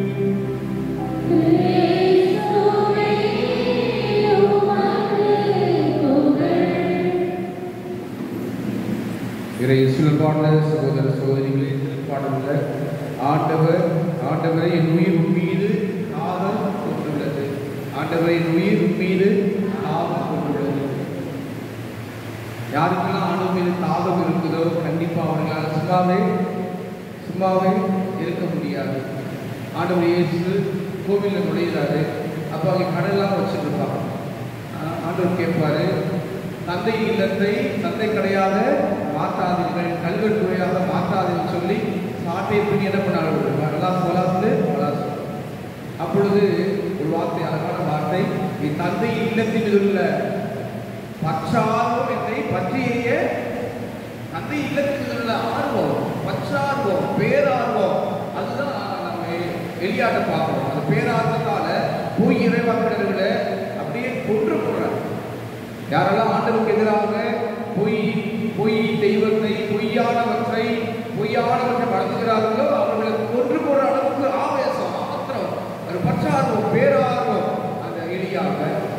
இறை இயேசுவிற்கான சகோதர சகோதரிகளே, திருப்பாடல்ல ஆண்டவர் ஆண்டவரை என் உயிர் உம்மீது தாகம் கொண்டுள்ளது. ஆண்டவரை என் உயிர் உம்மீது தாகம் கொண்டுள்ளது. யாருக்கெல்லாம் ஆண்டவர் மீது தாகம் இருக்குதோ கண்டிப்பாக அவர்களால் சும்மாவே சும்மாவே இருக்க முடியாது. ஆண்டவர் இயேசு கோவிலில் நுழையிறாரு. அப்போ அவங்க கடலாம் வச்சுட்டு இருப்பாங்க. ஆண்டவர் கேட்பாரு, தந்தை இல்லத்தை தந்தை கடையாக மாற்றாதீர்கள், கல்வெட்டுறையாக மாற்றாதீர்கள் சொல்லி சாட்டை பின்னி என்ன பண்ணார்கள்? வளாசு வளாசு வளாசு. அப்பொழுது ஒரு வார்த்தை, அழகான வார்த்தை, நீ தந்தை இல்லத்தில் உள்ள பற்றார்வம் என்னை பற்றிய தந்தை இல்லத்தில் உள்ள ஆர்வம், பற்றார்வம், பேரார்வம், அதுதான் நம்ம வெளியாட்ட பார்க்கிறோம். அந்த பேரார்வத்தால போய் இறைவாக்கினர்களை அப்படியே கொன்று போடுறாங்க. யாரெல்லாம் ஆண்டவருக்கு எதிராக பொய் பொய் தெய்வத்தை பொய்யானவற்றை பொய்யானவற்றை வளர்த்துகிறார்களோ அவர்களை கொன்று போற அளவுக்கு ஆவேசம், ஆத்திரம், ஒரு பற்றார்வம், பேரார்வம். அந்த எளியாக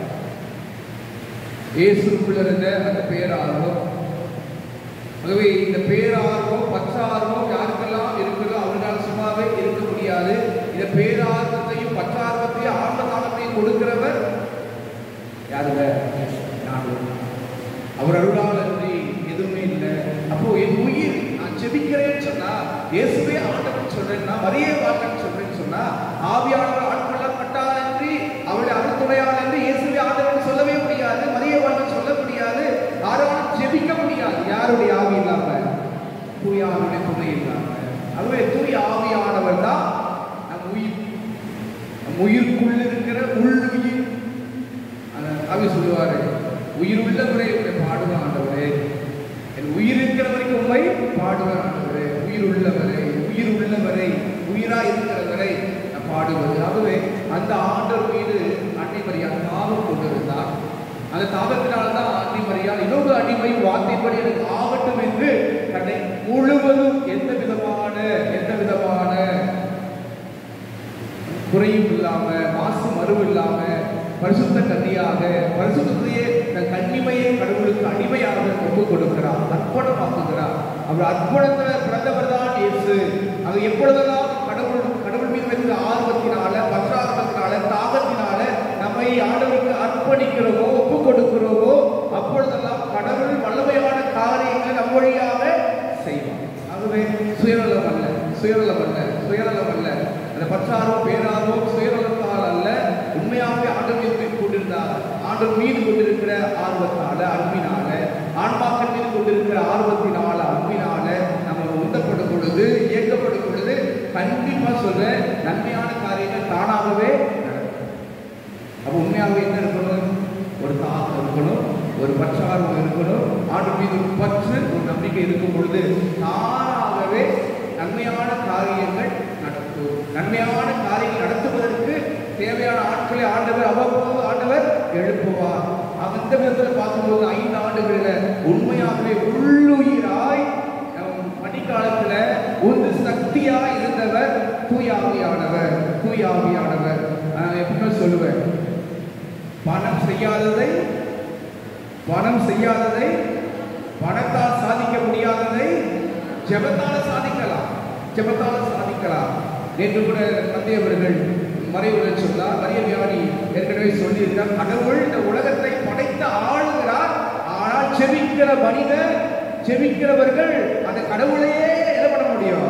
இயேசுக்குள்ள இருந்த அந்த பேரார்வம். ஆகவே இந்த பேரார்வம், பற்றார்வம் யாருக்கெல்லாம் இருக்குதோ அவர்களால் சும்மாவே இருக்க முடியாது. இந்த பேரார்வத்தையும் பற்றார்வத்தையும் ஆர்வ காலத்தையும் கொடுக்கிறவர் யாருங்க? அவர் அருளால் அன்றி எதுவுமே இல்லை. அப்போ என் உயிர் நான் செபிக்கிறேன்னு சொன்னா, இயேசுவே ஆண்டவன் சொல்றேன்னா, மரியே வாழ்க்கை சொல்றேன்னு சொன்னா, ஆவியானவர் ஆட்கொள்ளப்பட்டால் என்று அவருடைய அருள்துணையால் என்று இயேசுவே ஆண்டவன் சொல்லவே முடியாது, மரியே வாழ்க்கை சொல்ல முடியாது, யாராலும் ஜெபிக்க முடியாது. யாருடைய ஆவி இல்லாம? தூயானுடைய துணை இல்லாம. அதுவே தூய ஆவியானவர் தான் நம் உயிர், நம் உயிருக்குள்ள இருக்கிற உள்ளுயிர். அவி சொல்லுவாரு, உயிர் உள்ளவரை உங்களை பாடுவார் ஆண்டவரே, என் உயிர் இருக்கிற வரைக்கும் உண்மை பாடுவார் ஆண்டவரே, உயிர் உள்ளவரை உயிர் உள்ளவரை உயிராக இருக்கிறவரை நான் பாடுவது. ஆகவே அந்த ஆண்டவர் மீது அன்னை மரியாள் தாகம் கொண்டிருந்தார். அந்த தாகத்தினால்தான் அன்னை மரியாள் இன்னொரு அடிமை வார்த்தைப்படி எனக்கு ஆகட்டும் முழுவதும் எந்த விதமான எந்த விதமான குறையும் இல்லாம, மாசு மறுவு இல்லாம, பரிசுத்த கன்னியாக, பரிசுத்தையே தன் கன்னிமையை கடவுளுக்கு அடிமையாக ஒப்பு கொடுக்கிறார், அர்ப்பணமாக்குகிறார். அவர் அர்ப்பணத்துல பிறந்தவர் தான் இயேசு. அது எப்பொழுதெல்லாம் கடவுள் கடவுள் மீது வைத்த ஆர்வத்தினால, பற்றாக்குறத்தினால, தாகத்தினால நம்மை ஆண்டவருக்கு அர்ப்பணிக்கிறோமோ, ஒப்பு கொடுக்கிறோமோ, அப்பொழுதெல்லாம் கடவுள் வல்லமையான காரியங்களை நம் வழியாக செய்வார். ஆகவே சுயநலம் அல்ல, சுயநலம் அல்ல, சுயநலம் அல்ல, அந்த பற்றாரோ பேராரோ சுயநலத்தால் அல்ல, உண்மையாகவே ஆண்டவர் மீது கொண்டிருந்தார், ஆண்டவர் மீது கொண்டிருக்கிற ஆர்வத்தால, அன்பினால, ஆன்மாக்கள் மீது கொண்டிருக்கிற ஆர்வத்தினால, அன்பினால நம்ம உந்தப்படும் பொழுது, இயக்கப்படும் பொழுது கண்டிப்பா சொல்ற நன்மையான காரியங்கள் தானாகவே நடக்கும். அப்போ உண்மையாகவே என்ன இருக்கணும்? ஒரு தாக்கம் இருக்கணும், ஒரு பற்றார்வம் இருக்கணும், ஆண்டவர் மீது ஒரு பற்று, ஒரு நம்பிக்கை இருக்கும் பொழுது தானாகவே நன்மையான காரியங்கள் நடக்கும். நன்மையான காரியங்கள் நடத்துவதற்கு தேவையான ஆட்களை ஆண்டவர் அவ்வப்போது ஆண்டவர் எழுப்புவார். அந்த விதத்தில் பார்க்கும்போது ஐந்து ஆண்டுகளில் உண்மையாகவே உள்ளுயிராய் பணிக்காலத்துல ஒரு சக்தியாய் இருந்தவர் தூயாவியானவர். தூயாவியானவர் எப்பவுமே சொல்லுவேன், பணம் செய்யாததை பணம் செய்யாததை பணத்தால் சாதிக்க முடியாததை ஜெபத்தால சாதிக்கலாம், ஜெபத்தால சாதிக்கலாம். நேற்று கூட தந்தையவர்கள் மறைவுரை சொன்னார், மரிய வியாதி ஏற்கனவே சொல்லியிருக்கிறார், கடவுள் இந்த உலகத்தை படைத்து ஆளுகிறார், ஆனால் ஜெபிக்கிற மனிதர், ஜெபிக்கிறவர்கள் அந்த கடவுளையே என்ன பண்ண முடியும்?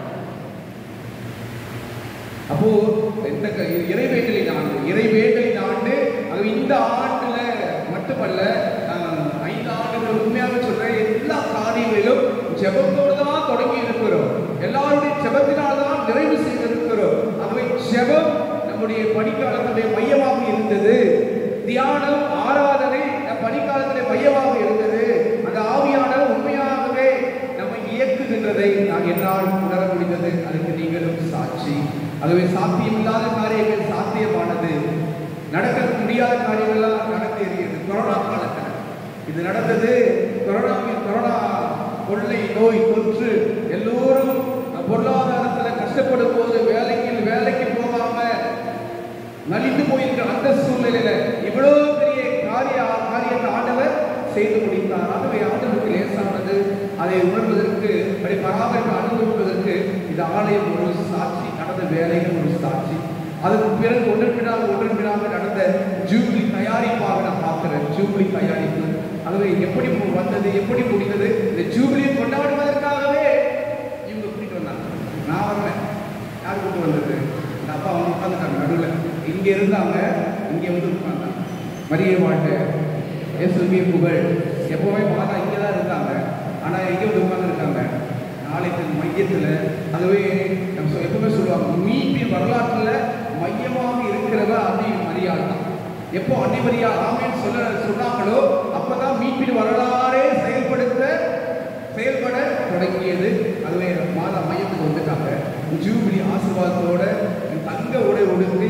அப்போ இந்த இறைவேண்டலின் ஆண்டு, இறைவேண்டலின் ஆண்டு, அது இந்த ஆண்டுல மட்டுமல்ல, ஐந்து ஆண்டுகள் உண்மையாக சொல்றேன், எல்லா காரியங்களிலும் ஜெபத்தோடு தான் தொடங்கி இருக்கிறோம், எல்லாருடைய ஜெபத்தினால்தான் நிறைவு செய்திருக்கிறோம். ஆகவே ஜெபம் நம்முடைய பணிக்காலத்துடைய மையமாக இருந்தது, தியானம் ஆராதனை பணிக்காலத்துடைய மையமாக இருந்தது. அந்த ஆவியானவர் உண்மையாகவே நம்மை இயக்குகின்றதை நான் என்னால் உணர முடிந்தது. அதுக்கு நீங்களும் சாட்சி. ஆகவே சாத்தியமில்லாத காரியங்கள் சாத்தியமானது, நடக்க முடியாத காரியங்கள்லாம் நடந்தேறியது. கொரோனா காலத்தில் இது நடந்தது. கொரோனா கொரோனா கொள்ளை நோய் தொற்று, எல்லோரும் பொருளாதாரத்தில் கஷ்டப்படும் போது வேலைக்கு வேலைக்கு போகாம நலிந்து போயிருக்கிற அந்த சூழ்நிலையில இவ்வளவு பெரிய காரிய காரியத்தை ஆண்டவர் செய்து முடித்தார். ஆகவே ஆண்டவருக்கு லேசானது. அதை உணர்வதற்கு, அப்படி பராமரிப்பு அனுபவிப்பதற்கு இந்த ஆலயம் ஒரு சாட்சி, நடந்த வேலைகள் ஒரு சாட்சி. அதுக்கு பிறகு ஒன்றினாக ஒன்றினாக நடந்த ஜூப்ளி தயாரிப்பாக நான் பார்க்கிறேன். ஜூப்ளி தயாரிப்பு ஆகவே எப்படி வந்தது, எப்படி முடிந்தது? இந்த ஜூப்ளியை கொண்டாடுவதற்காகவே இவங்க கூட்டிட்டு வந்தாங்க. நான் வரல. யார் கூட்டு வந்தது? இந்த அப்பா அவங்க உட்காந்துட்டாங்க நடுவில். இங்கே இருந்தாங்க, இங்கே வந்து உட்கார்ந்தாங்க. மரிய வாழ்க்கை இயேசுவே புகழ். எப்போவுமே மாதா இங்கே தான் இருந்தாங்க, ஆனால் எங்கே வந்து உட்காந்துருக்காங்க? நாளைக்கு மையத்தில். அதுவே நம்ம எப்பவுமே சொல்லுவாங்க, மீட்பின் வரலாற்றில் மையமாக இருக்கிறவ அன்னை மரியாள் தான். எப்போ அன்னை மரியாள் ஆமேன்னு சொல்ல சொன்னாங்களோ அப்போதான் மீட்பின் வரலாறே செயல்படுத்த செயல்பட தொடங்கியது. அதுவே மாதா மையத்துக்கு வந்துட்டாங்க. ஜூபிலி ஆசீர்வாதத்தோட தங்க உடை உடுத்தி,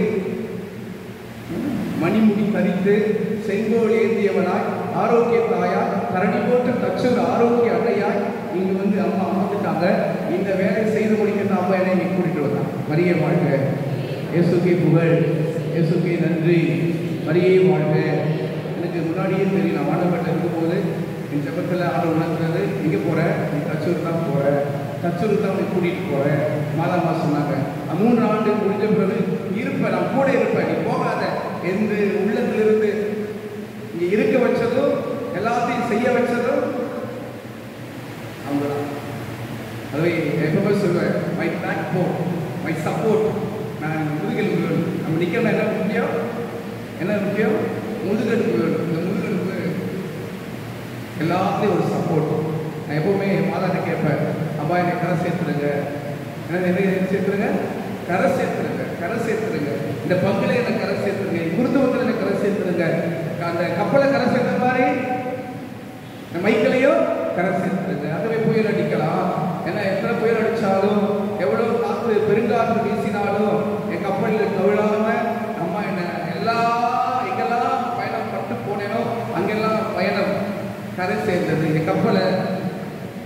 மணிமுடி தரித்து, செங்கோல் ஏந்தியவனாய், ஆரோக்கிய தாயாய், கரணி போட்டு தச்சூர் ஆரோக்கிய அன்னையாய் இங்கு வந்து அம்மா அமர்ந்துட்டாங்க. இந்த வேலை செய்து முடிக்கிற அம்மா என்னை நீ கூட்டிட்டு வந்தாங்க. மரிய வாழ்க, இயேசுக்கே புகழ், இயேசுக்கே நன்றி, மரியே வாழ்க. எனக்கு முன்னாடியே தெரியும், நான் ஆண்டவர்கிட்ட இருக்கும்போது என் ஜபத்தில் ஆடு உணர்ந்தது, எங்கே போகிறேன்? நீ தச்சூர் தான் போகிறேன், தச்சூர் தான் உனக்கு கூட்டிகிட்டு போகிறேன். மாதாமா சொன்னாங்க, மூன்று ஆண்டு முடிஞ்ச பிறகு இருப்பேன், நான் கூட இருப்பேன், நீ போகாத என்று உள்ளத்திலிருந்து இங்கே இருக்க வச்சதும் எல்லாத்தையும் செய்ய வச்சதும் அவங்க தான். அதுவே எப்பவுமே சொல்லுவேன், my backbone, my support. நான் முதுகெலும்பு வேணும். நம்ம நிற்கிறதா என்ன முக்கியம்? என்ன முக்கியம்? முதுகெலும்பு வேணும். இந்த முதுகெலும்பு எல்லாத்துலேயும் ஒரு சப்போர்ட். நான் எப்பவுமே மாதாட்ட கேட்பேன், அப்பா என்னை கரை சேர்த்துருங்க, என்ன என்ன சேர்த்துருங்க, கரை சேர்த்துருங்க, கரை சேர்த்துருங்க, இந்த பங்குல என்னை கரை சேர்த்துருங்க, குருத்துவத்தில் என்னை கரை சேர்த்துருங்க, அந்த கப்பலை கரை சேர்த்த மாதிரி இந்த மைக்கிலையும் கரை சேர்த்துருங்க. அதுவே புயல் அடிக்கலாம், ஏன்னா எத்தனை புயல் அடித்தாலும் எவ்வளோ காற்று பெருங்காற்று வீசினாலும் என் கப்பலில் கவிழாம அம்மா என்ன எல்லா எங்கெல்லாம் பயணம் பட்டு போனேனோ அங்கெல்லாம் பயணம் கரை சேர்ந்தது. என் கப்பலை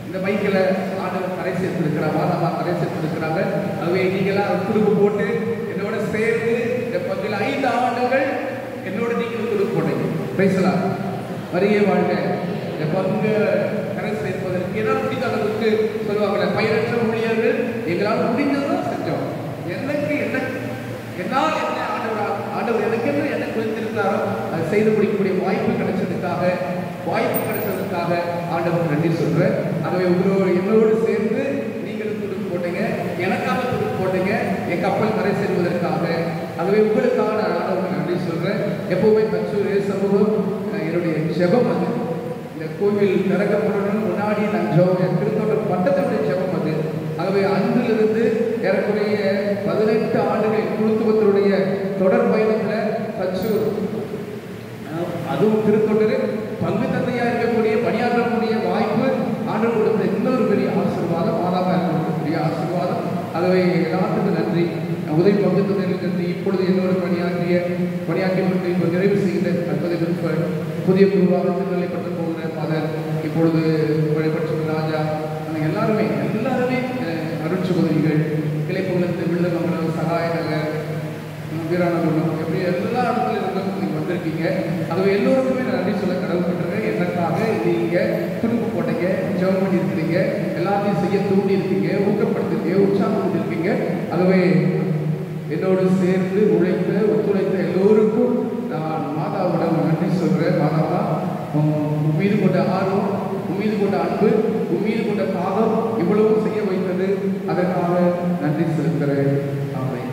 இந்த பைக்கில் ஆண்டவர் கரை சேர்த்திருக்கிறார், மாதாமா கரை சேர்த்திருக்கிறாங்க. ஆகவே நீங்களாம் குடும்பம் போட்டு என்னோட சேர்ந்து இந்த பங்கில் ஐந்து ஆண்டுகள் என்னோட நீங்கள் குடும்பம் போட்டீங்க. பேசலாம் வரிய வாழ்க்கை இந்த பங்கு கரை சேர்ப்பதற்கு என்னால் முடிந்த அளவுக்கு சொல்லுவாங்கள்ல, பயனற்ற ஊழியர்கள் எங்களால் முடிந்ததும் செஞ்சோம். எனக்கு என்ன என்னால் என்ன ஆண்டவர் ஆண்டவர் எனக்கு என்ன என்ன குறித்திருந்தாரோ அதை செய்து முடிக்கக்கூடிய வாய்ப்பு கிடைச்சதுக்காக வாய்ப்பு கிடைச்சதுக்காக ஆண்டவருக்கு நன்றி சொல்றேன். ஆகவே உங்களோடு என்னோடு சேர்ந்து நீங்களும் துடுப்பு போட்டீங்க, எனக்காக துடுப்பு போட்டீங்க, என் கப்பல் கரை செல்வதற்காக. ஆகவே உங்களுக்காக நான் ஆண்டவருக்கு நன்றி சொல்றேன். எப்பவுமே கச்சூர் சமூகம் என்னுடைய ஜெபம் அது. இந்த கோவில் திறக்கப்படணும் முன்னாடி நான் ஜெபம் என் திருத்தோட்டம் பட்டத்தினுடைய ஜெபம் அது. ஆகவே அன்றிலிருந்து ஏறக்குறைய பதினெட்டு ஆண்டுகள் குழுத்துவத்தினுடைய தொடர் பயணத்தில் கச்சூர் அதுவும் திருத்தொண்டரு பங்கு தந்தையாக இருக்கக்கூடிய பணியாற்றக்கூடிய வாய்ப்பு ஆண்டு கொடுத்த இன்னொரு பெரிய ஆசீர்வாதம், மாதாமா இருக்கக்கூடிய ஆசீர்வாதம். ஆகவே எல்லாத்துக்கும் நன்றி. உதவி பங்கு தந்தைகளுக்கு நன்றி. இப்பொழுது என்னோட பணியாற்றிய பணியாற்றி கொண்டு இப்போ நிறைவு செய்கின்ற அற்புத புதிய குருவாக திருநிலைப்பட்டு போகிற ஃபாதர், இப்பொழுது வழிபட்டு ராஜா, எல்லாருமே எல்லாருமே அருட்சி உதவிகள் கிளைப்பகுலத்து விழுதமங்கலம் சகாய நகர் வீராநகரம் எப்படி எல்லா இடத்துல இருந்தும் நீங்கள் வந்திருக்கீங்க. ஆகவே எல்லோருக்குமே நான் நன்றி சொல்ல கடவுள்பட்டுருக்கேன். எனக்காக நீங்கள் துடுப்பு போட்டீங்க, ஜெபம் பண்ணியிருக்கிறீங்க, எல்லாத்தையும் செய்ய தூண்டி இருக்கீங்க, ஊக்கப்படுத்திருக்கீங்க, உற்சாகம் பண்ணியிருக்கீங்க. ஆகவே என்னோடு சேர்ந்து உழைத்த ஒத்துழைத்த எல்லோருக்கும் நான் மாதாவிடம் நன்றி சொல்கிறேன். மாதாவா உன் மீது கொண்ட ஆர்வம், உன் மீது கொண்ட அன்பு, உன் மீது கொண்ட தாகம் இவ்வளவும் செய்ய வைத்தது, அதற்காக நன்றி செலுத்துகிறேன். ஆமென்.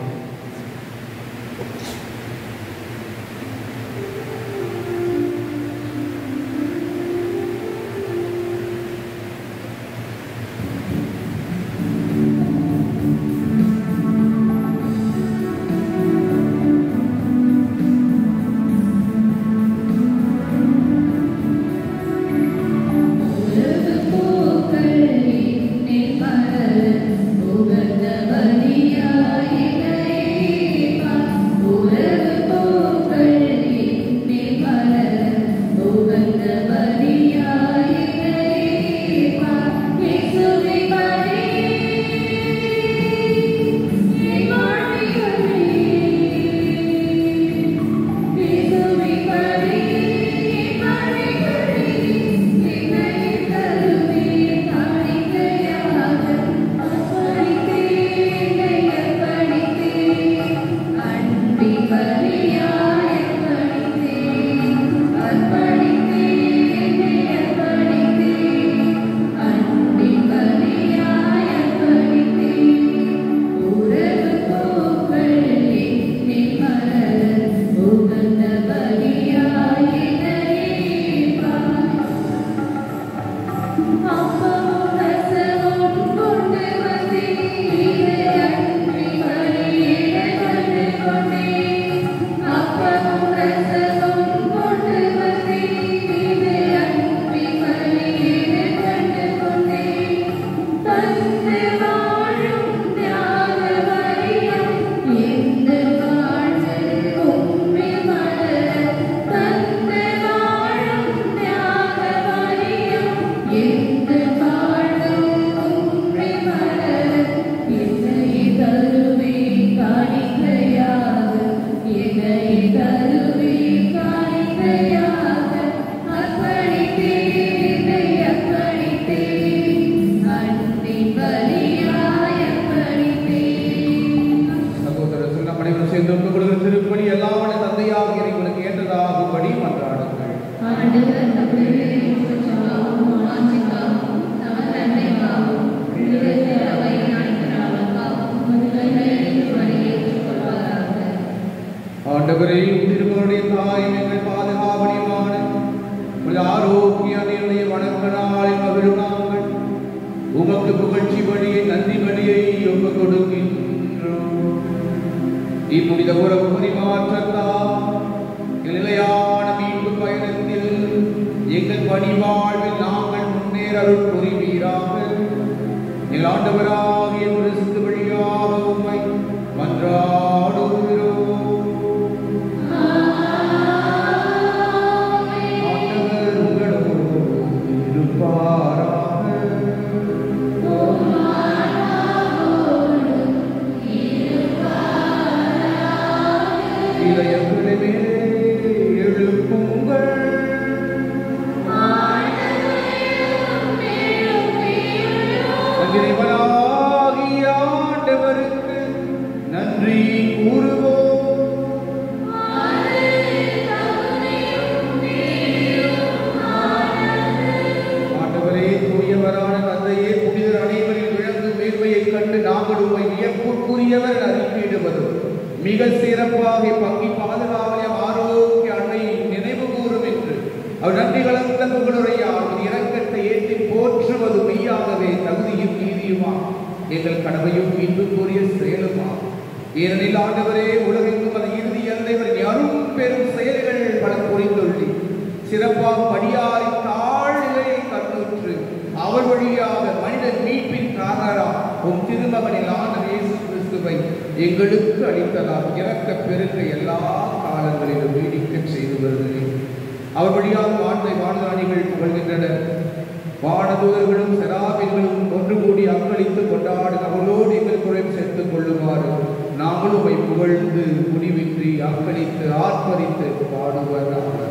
Para மிக சிறப்பாக பங்கி பாதுகாவலிய ஆரோக்கிய அன்னை நினைவு கூறும் என்று அவர் நன்றி கலந்த புகழுரையா அவர் இரக்கத்தை ஏற்றி போற்றுவது மெய்யாகவே தகுதியும் நீதியுமா எங்கள் கடமையும் மீன்புக்குரிய செயலுமா. ஏனெனில் ஆண்டவரே உலகெங்கும் அது இறுதி அல்லவர் அரும் பெரும் செயல்கள் பல புரிந்துள்ளி சிறப்பாக படியாரின் தாழ்நிலையை கண்ணுற்று அவர் வழியாக மனிதன் மீட்பின் காரணரா உம் திருமகனில் ஆண்டவர் இயேசு கிறிஸ்துவை எங்களுக்கு அளித்ததால் இறக்க பெருக்க எல்லா காலங்களிலும் நீடிக்க செய்து வருகிறேன். அவர் வழியாக வாழ்ந்த வானதானிகள் புகழ்கின்றனர். வானதூதர்களும் செராபின்களும் ஒன்று கூடி அக்களித்து கொண்டாடும் அவர்களோடு எங்கள் குறையும் சேர்த்துக் கொள்ளுமாறு நாங்களும் அவை புகழ்ந்து முடிவின்றி அக்களித்து ஆர்ப்பரித்து பாடுவதாக.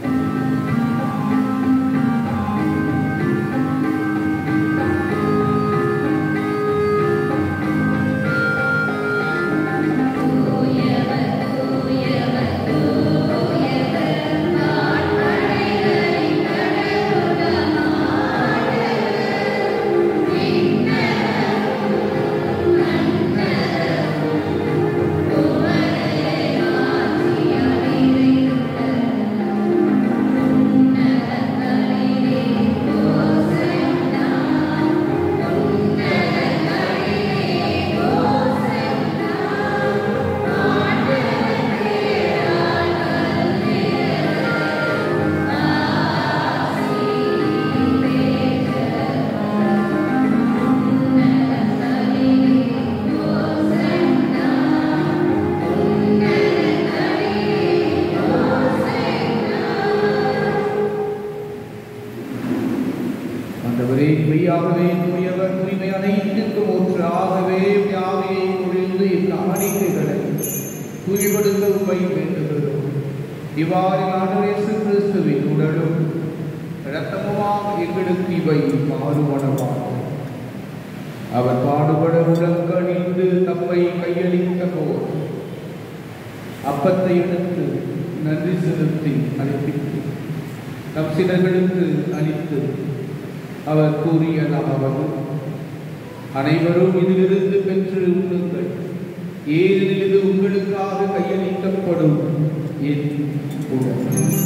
அவர் பாடுபட உலகணிந்து தம்மை கையளித்த போர் அப்பத்தை எடுத்து நன்றி செலுத்தி அளிப்பித்து நம் சிலர்களுக்கு அளித்து அவர் கூறியதாவது, அனைவரும் இதிலிருந்து பெற்று உண்ணுங்கள், ஏனெனில் இது உங்களுக்காக கையளிக்கப்படும் என் உடல்.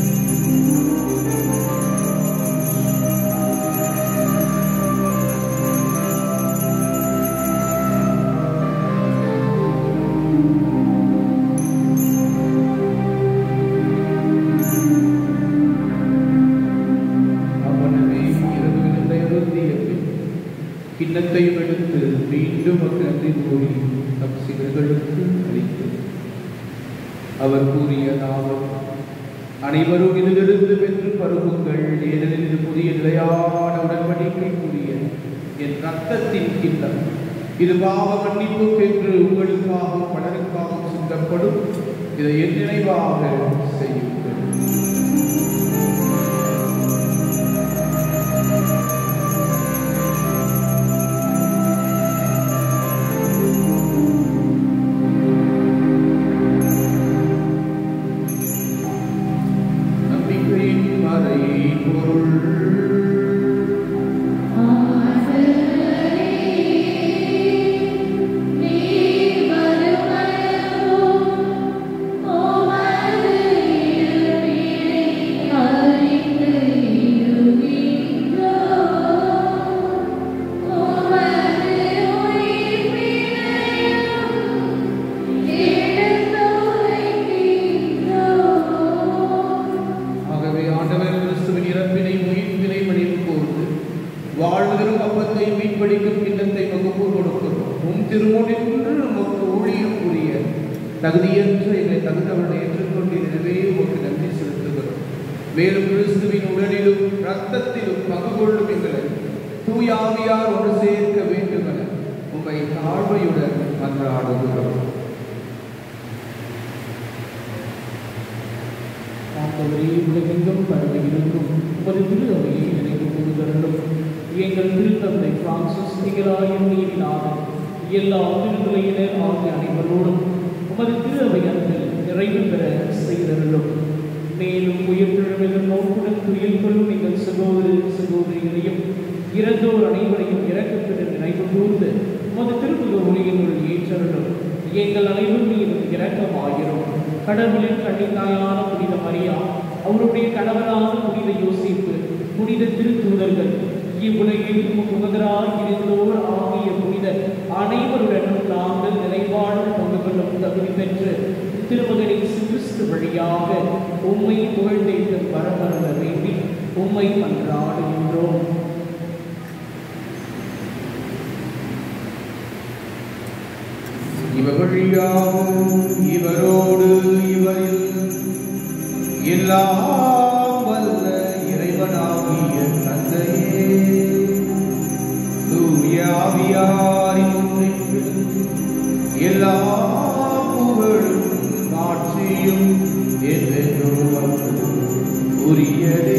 கிண்ணத்தையும் எடுத்து மீண்டும் நன்றி கூறி நம் சிலர்களுக்கு அளித்து அவர் கூறியதாவது, அனைவரும் இதிலிருந்து பெற்று பருகுங்கள், ஏனெனில் இது புதிய நிலையான உடன்படிக்கைக்குரிய என் ரத்தத்தின் கிண்ணம். இது பாவ மன்னிப்புக்கென்று உங்களுக்காகவும் பலருக்காகவும் சிந்தப்படும். இதை என் நினைவாக செய்யுங்கள். தகுதியற்ற என்னை தகுந்தவர்களை ஏற்றுக்கொண்டு எனவே உமக்கு நன்றி செலுத்துகிறோம். மேலும் கிறிஸ்துவின் உடலிலும் இரத்தத்திலும் பங்கு கொள்ளும் எங்களை தூயாவியார் ஒன்று சேர்க்க வேண்டும் என உம்மை தாழ்மையுடன் மன்றாடுகிறோம். உலகெங்கும் பரவி இருக்கும் உமது திரு அவையை நினைவு கூறுகிறோம். எங்கள் திருத்தந்தை பிரான்சிஸ் திகழாயும் நீதினாலும் எல்லா திருநிலையினர் ஆகிய அனைவரோடும் உமது திரு அவை அன்பில் நிறைவு பெற செய்தருளும். மேலும் உயிர்த்தெழும் நோக்குடன் துயில் கொள்ளும் எங்கள் சகோதர சகோதரிகளையும் இறந்தோர் அனைவரையும் இறக்கப்பட்டு நினைவு கூர்ந்து உமது திருமுக ஒளியினுள் ஏற்றருளும். எங்கள் அனைவரும் மீதும் இரக்கமாயிரும். கடவுளின் கன்னித்தாயான புனித மரியா, அவருடைய கணவரான புனித யோசேப்பு, புனித திருத்தூதர்கள், இவ்வுலகில் முகதராய் இருந்தோர் ஆகிய புனித அனைவருடனும் நாங்கள் நிறைவாழ பங்கு கொள்ளும் தகுதி பெற்று திருமகனை கிறிஸ்து வழியாக உம்மை புகழ்ந்தேற்று வரமருள வேண்டி உம்மை மன்றாடுகின்றோம். இவர் வழியாகவும் இவரோடு இவரில் எல்லாம் வல்ல இறைவனாகிய தந்தையே, தூய ஆவியாரின் ஒன்றிப்பில் எல்லா புகழும் மாற்றியும் என்றென்றும் வந்து உரியதே.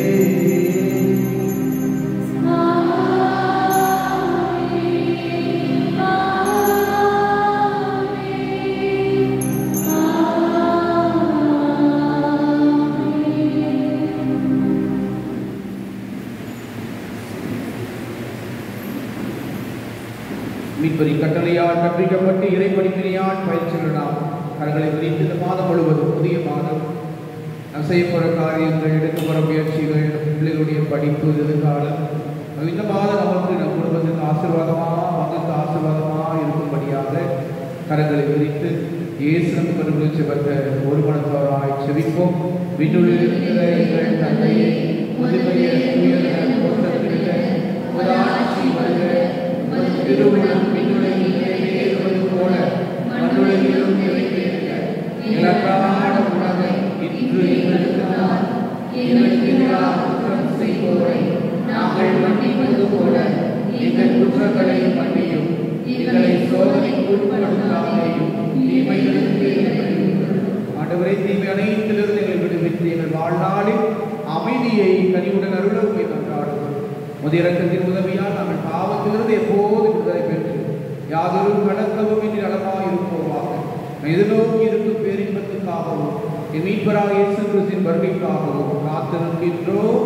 மீட்பரி கட்டளையால் கற்பிக்கப்பட்டு இறைப்படிப்பினையால் பயிற்சியுள்ளனால் கரங்களை விரித்து இந்த மாதம் முழுவதும் புதிய மாதம் நாம் செய்ய போகிற காரியங்கள், எடுக்க போகிற முயற்சிகள், பிள்ளைகளுடைய படிப்பு, எதிர்காலம், இந்த மாதம் நமக்கு நம் குடும்பத்துக்கு ஆசீர்வாதமாக மக்களுக்கு ஆசீர்வாதமாக இருக்கும்படியாக கரங்களை விரித்து இயேசு நமக்கு செபத்த ஒரு மனத்தவராய் செவிப்போம். விண்ணுள்ளில் இருக்கிற எங்கள் தந்தையே, முதுமையை உயர்ந்த போற்றத்திருக்க உதாட்சி வருக, திருவுளம் விண்ணுலகில் நிறைவேறுவது போல மண்ணுலகிலும் நிறைவேறுக. இலக்கான உணவை இன்று எங்களுக்கு தான், எங்களுக்கு எதிராக குற்றம் செய்வோரை நாங்கள் மன்னிப்பது போல எங்கள் குற்றங்களை மன்னியும், எங்களை சோதனைக்கு உட்படுத்தாமையும் தீமைகளுக்கு ஆண்டவரை தீமை அனைத்திலிருந்து எங்களை விடுவித்து எங்கள் வாழ்நாளில் அமைதியை கனிவுடன் அருள உம்மை கொண்டாடுவோம். முதிரக்கத்தின் உதவியால் நாங்கள் பாவத்திலிருந்து எப்போது விடுதலை பெற்று யாதொரு கடக்கவும் இன்றி நலமாக இருப்போமாக. எதிர்நோக்கி இருக்கும் பேரின்பத்துக்காகவும் என் மீட்பராக இயேசு கிறிஸ்துவின் வருகைக்காகவும் காத்திருக்கின்றோம்.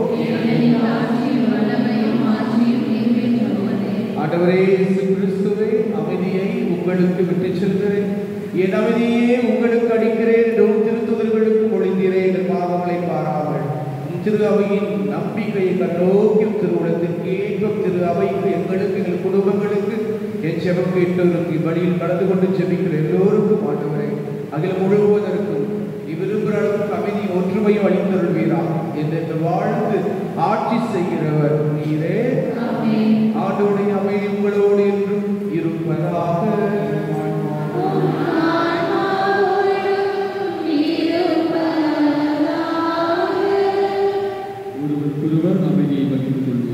ஆண்டவரே இயேசு கிறிஸ்துவே, அமைதியை உங்களுக்கு விட்டுச் செல்கிறேன், என் அமைதியே உங்களுக்கு அளிக்கிறேன் என்றும் திருத்தூதர்களுக்கு மொழிந்தீரே. எங்கள் பாவங்களை பாராமல் திரு அவையின் நம்பிக்கையை கண்ணோக்கியும் திருவுலகத்திற்கு ஏற்பம் திரு அவைக்கு எங்களுக்கு எங்கள் குடும்பங்களுக்கு என் செபம் கேட்டவர்களுக்கு இவ்வழியில் கடந்து கொண்டு செபிக்கிற எல்லோருக்கும் ஆண்டவரை அதில் முழுவதற்கும் இவ்விரும்புகிற அளவுக்கு அமைதி ஒற்றுமையும் அளித்தருள்வீரா என்று வாழ்ந்து ஆட்சி செய்கிறவர் நீரே. ஆண்டவருடைய அமைதி உங்களோடு என்றும் இருப்பதாக. ஒருவர் அமைதியை பகிர்ந்து கொள்வோம்.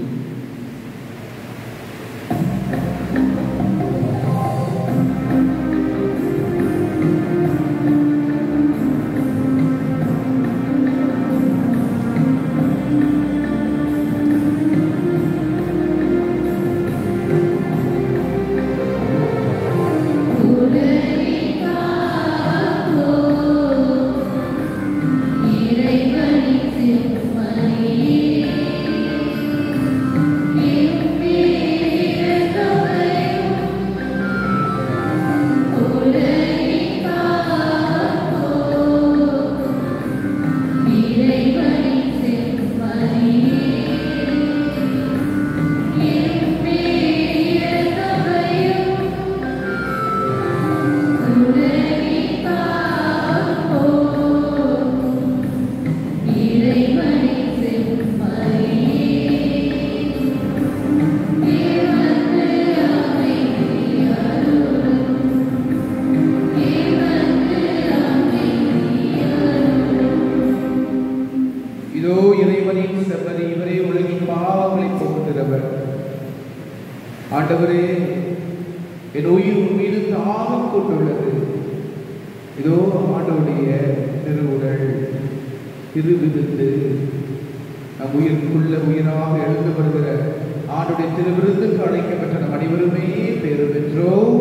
ஆண்டவரே, என் உயிர் உன் மீது தாகம் கொண்டுள்ளது. இதோ ஆண்டவருடைய திருவுடல் திருவிருந்து நம் உயிருக்குள்ள உயிராக எழுந்து வருகிற ஆண்டுடைய திருவிருந்துக்கு அழைக்கப்பட்ட நம் அனைவருமே பேரு பெற்றோம்.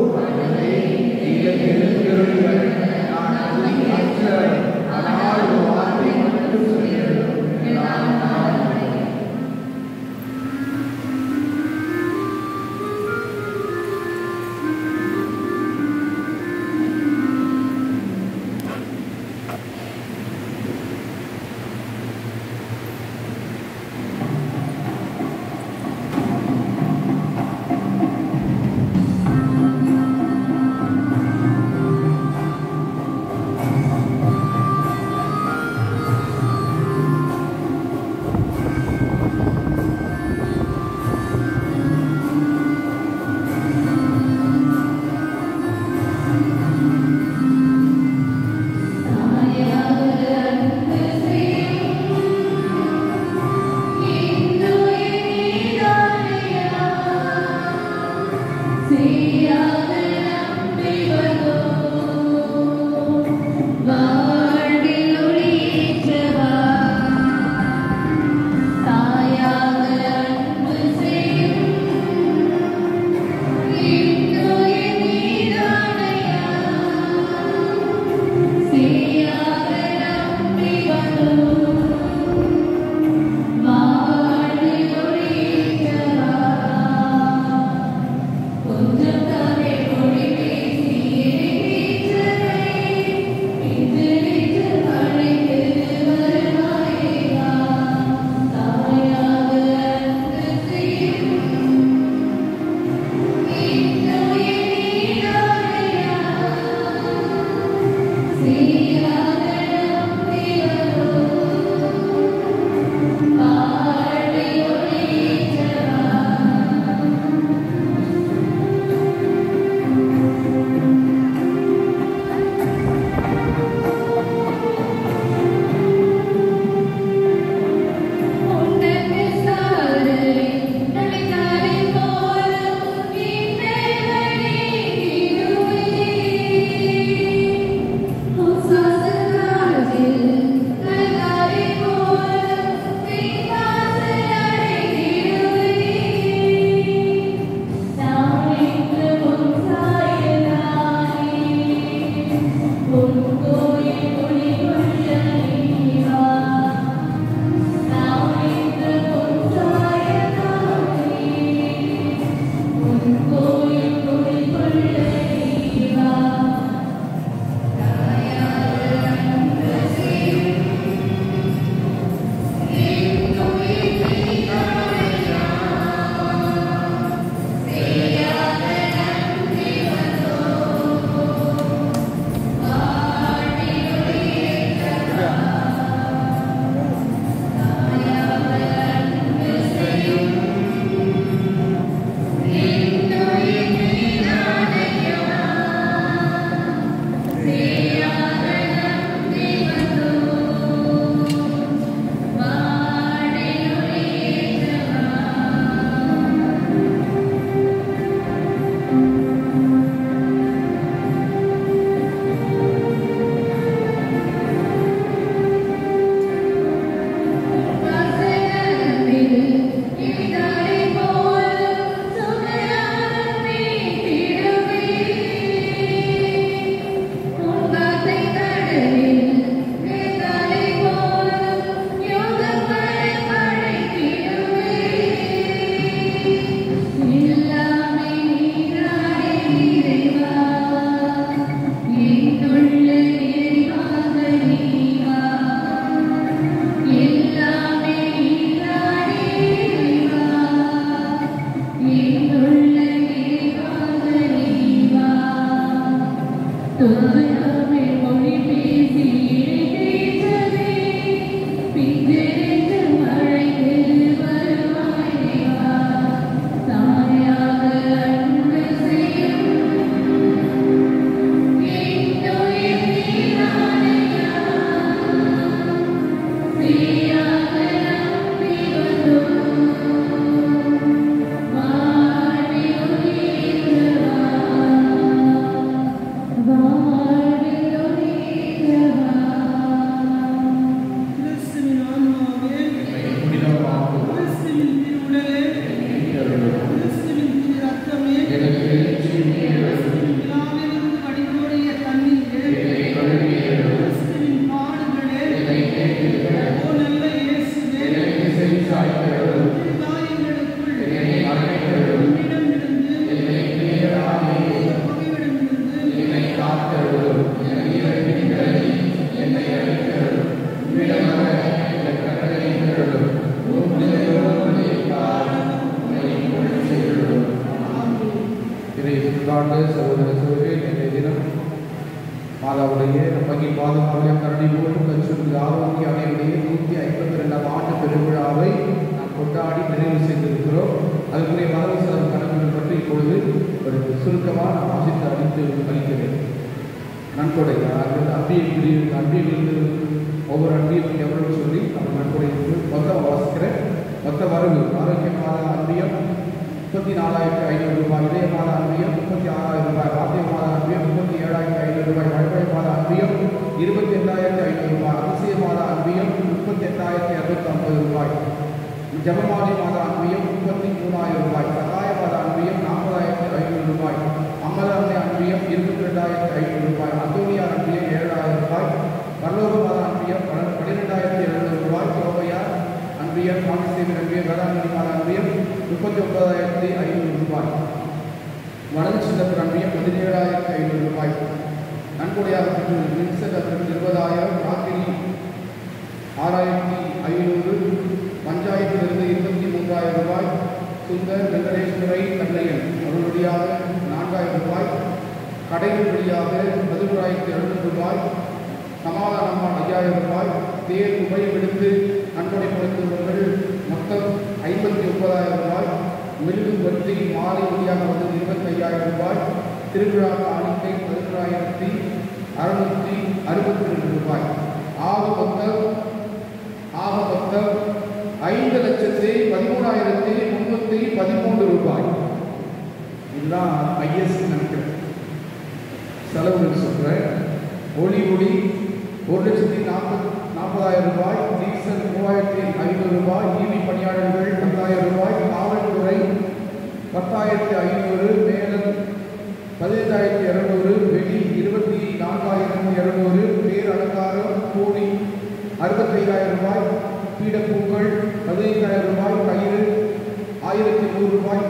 முப்பத்தி நாலாயிரத்தி ஐநூறு ரூபாய் இதய மாத அன்பியம் முப்பத்தி ஆறாயிரம் ரூபாய் வாத்திய மாத அன்பியம் முப்பத்தி ஏழாயிரத்தி ஐநூறு ரூபாய் வழிபாடு மாத அன்பியம் இருபத்தி எட்டாயிரத்தி ஐநூறு ரூபாய் அதிசய மாத அன்பியம் முப்பத்தி எட்டாயிரத்தி அறுபத்தி ஐம்பது ரூபாய் ஜபமாலை மாத அன்பியம் முப்பத்தி மூணாயிரம் ரூபாய் சகாய மாத அன்பியம் நாற்பதாயிரத்தி ஐநூறு ரூபாய் அம்மதாமை அன்பியம் இருபத்தி ரெண்டாயிரத்தி ஐநூறு ரூபாய் அந்தோனியா அன்பியம் ஏழாயிரம் ரூபாய் பரலோக மாத அன்பியம் பன்னிரெண்டாயிரத்தி எழுநூறு ரூபாய் சோபையார் அன்பியம் காமிஸ்தேவி அன்பியம் வேளாண்மை மாத அன்பியம் முப்பத்தி ஒன்பதாயிரத்தி ஐநூறு ரூபாய் வடது சின்னப்பர் அன்பியம் பதினேழாயிரத்தி ஐநூறு ரூபாய் நன்கொடையாக பெற்றது வின்சென்ட் அவர்கள் இருபதாயிரம் ராத்திரி ஆறாயிரத்தி ஐநூறு பஞ்சாயத்திலிருந்து இருபத்தி மூன்றாயிரம் ரூபாய் சுந்தர் வெங்கடேஸ்வரை கண்ணையன் அவர்களுடையாக நான்காயிரம் ரூபாய் கடைகள் வழியாக பதினோராயிரத்தி எழுநூறு ரூபாய் சமாதானமான ஐயாயிரம் ரூபாய் தேர் உபயோகெடுத்து நன்கொடைப்படுத்துபவர்கள் மொத்தம் ஐம்பத்தி ஒன்பதாயிரம் ரூபாய் மெழுகு வட்டி மாலை வழியாக வந்தது இருபத்தி ஐயாயிரம் ரூபாய் திருவிழா காணிக்கை பதினோராயிரத்தி அறுநூற்றி அறுபத்தி ரெண்டு ரூபாய் ஆக மொத்தம் ஆக மொத்தம் ஐந்து லட்சத்தி பதிமூணாயிரத்தி முன்னூற்றி பதிமூன்று ரூபாய். இதுதான் ஐஎஸ் நினைக்கிறேன் செலவுகள் சொல்கிறேன். ஒளி ஒளி ஒரு லட்சத்தி நாற்பது நாற்பதாயிரம் ரூபாய், டீசல் மூவாயிரத்தி ஐநூறு ரூபாய், ஈவி பணியாளர்கள் பத்தாயிரம் ரூபாய், காவல்துறை பத்தாயிரத்தி ஐநூறு, மேலும் பதினைந்தாயிரத்தி இரநூறு, வெளி இருபத்தி நான்காயிரத்தி இரநூறு, பேர் அலங்காரம் கூலி அறுபத்தைந்தாயிரம் ரூபாய், பீடப்பூக்கள் பதினைந்தாயிரம் ரூபாய், கயிறு ஆயிரத்தி நூறு ரூபாய்,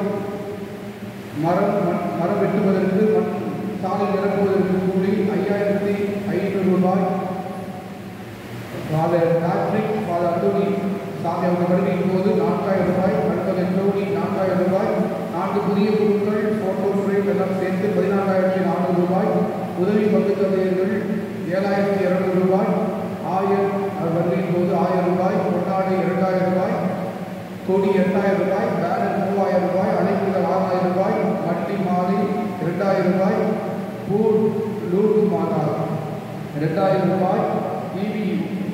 மரம் மரம் வெட்டுவதற்கு மண் சாலை நிரப்புவதற்கு கூலி ஐயாயிரத்தி ஐநூறு ரூபாய். ஃபாதர் பேட்ரிக் ஃபாதர் அந்தோனி சாமி அவங்க வருகையின் போது நான்காயிரம் ரூபாய், அடுத்தது ஜோடி நான்காயிரம் ரூபாய், நான்கு புதிய குழுக்கள் ஃபோட்டோ ஃப்ரேம் எல்லாம் சேர்த்து பதினான்காயிரத்தி நானூறு ரூபாய், உதவி பங்கு தந்தையர்கள் ஏழாயிரத்தி இரநூறு ரூபாய், ஆயர் வருகையின் போது ஆயிரம் ரூபாய், பொன்னாடை இரண்டாயிரம் ரூபாய், கொடி எட்டாயிரம் ரூபாய், பேனர் மூவாயிரம் ரூபாய், அழைப்புகள் ஆறாயிரம் ரூபாய், மட்டி மாலை இரண்டாயிரம் ரூபாய், பூ லூர்து மாதா இரண்டாயிரம் ரூபாய், டிவி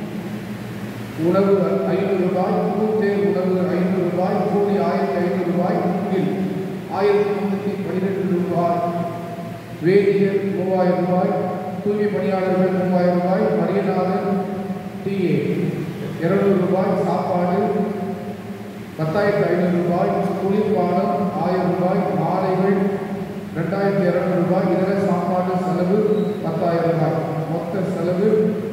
உணவு ஐநூறு ரூபாய், பூத்தேர் உணவு ஐநூறு ரூபாய், கூலி ஆயிரத்தி ஐநூறு ரூபாய், உங்கில் ஆயிரத்தி முன்னூற்றி பன்னிரெண்டு ரூபாய், வேதியர் மூவாயிரம் ரூபாய், தூய்மை பணியாளர்கள் மூவாயிரம் ரூபாய், மரியநாதன் டிஏ இருநூறு ரூபாய், சாப்பாடு பத்தாயிரத்தி ஐநூறு ரூபாய், குளிர்பானம் ஆயிரம் ரூபாய், மாலைகள் ரெண்டாயிரத்தி இரநூறு ரூபாய், இதர சாப்பாடு செலவு பத்தாயிரம் ரூபாய். மொத்த செலவு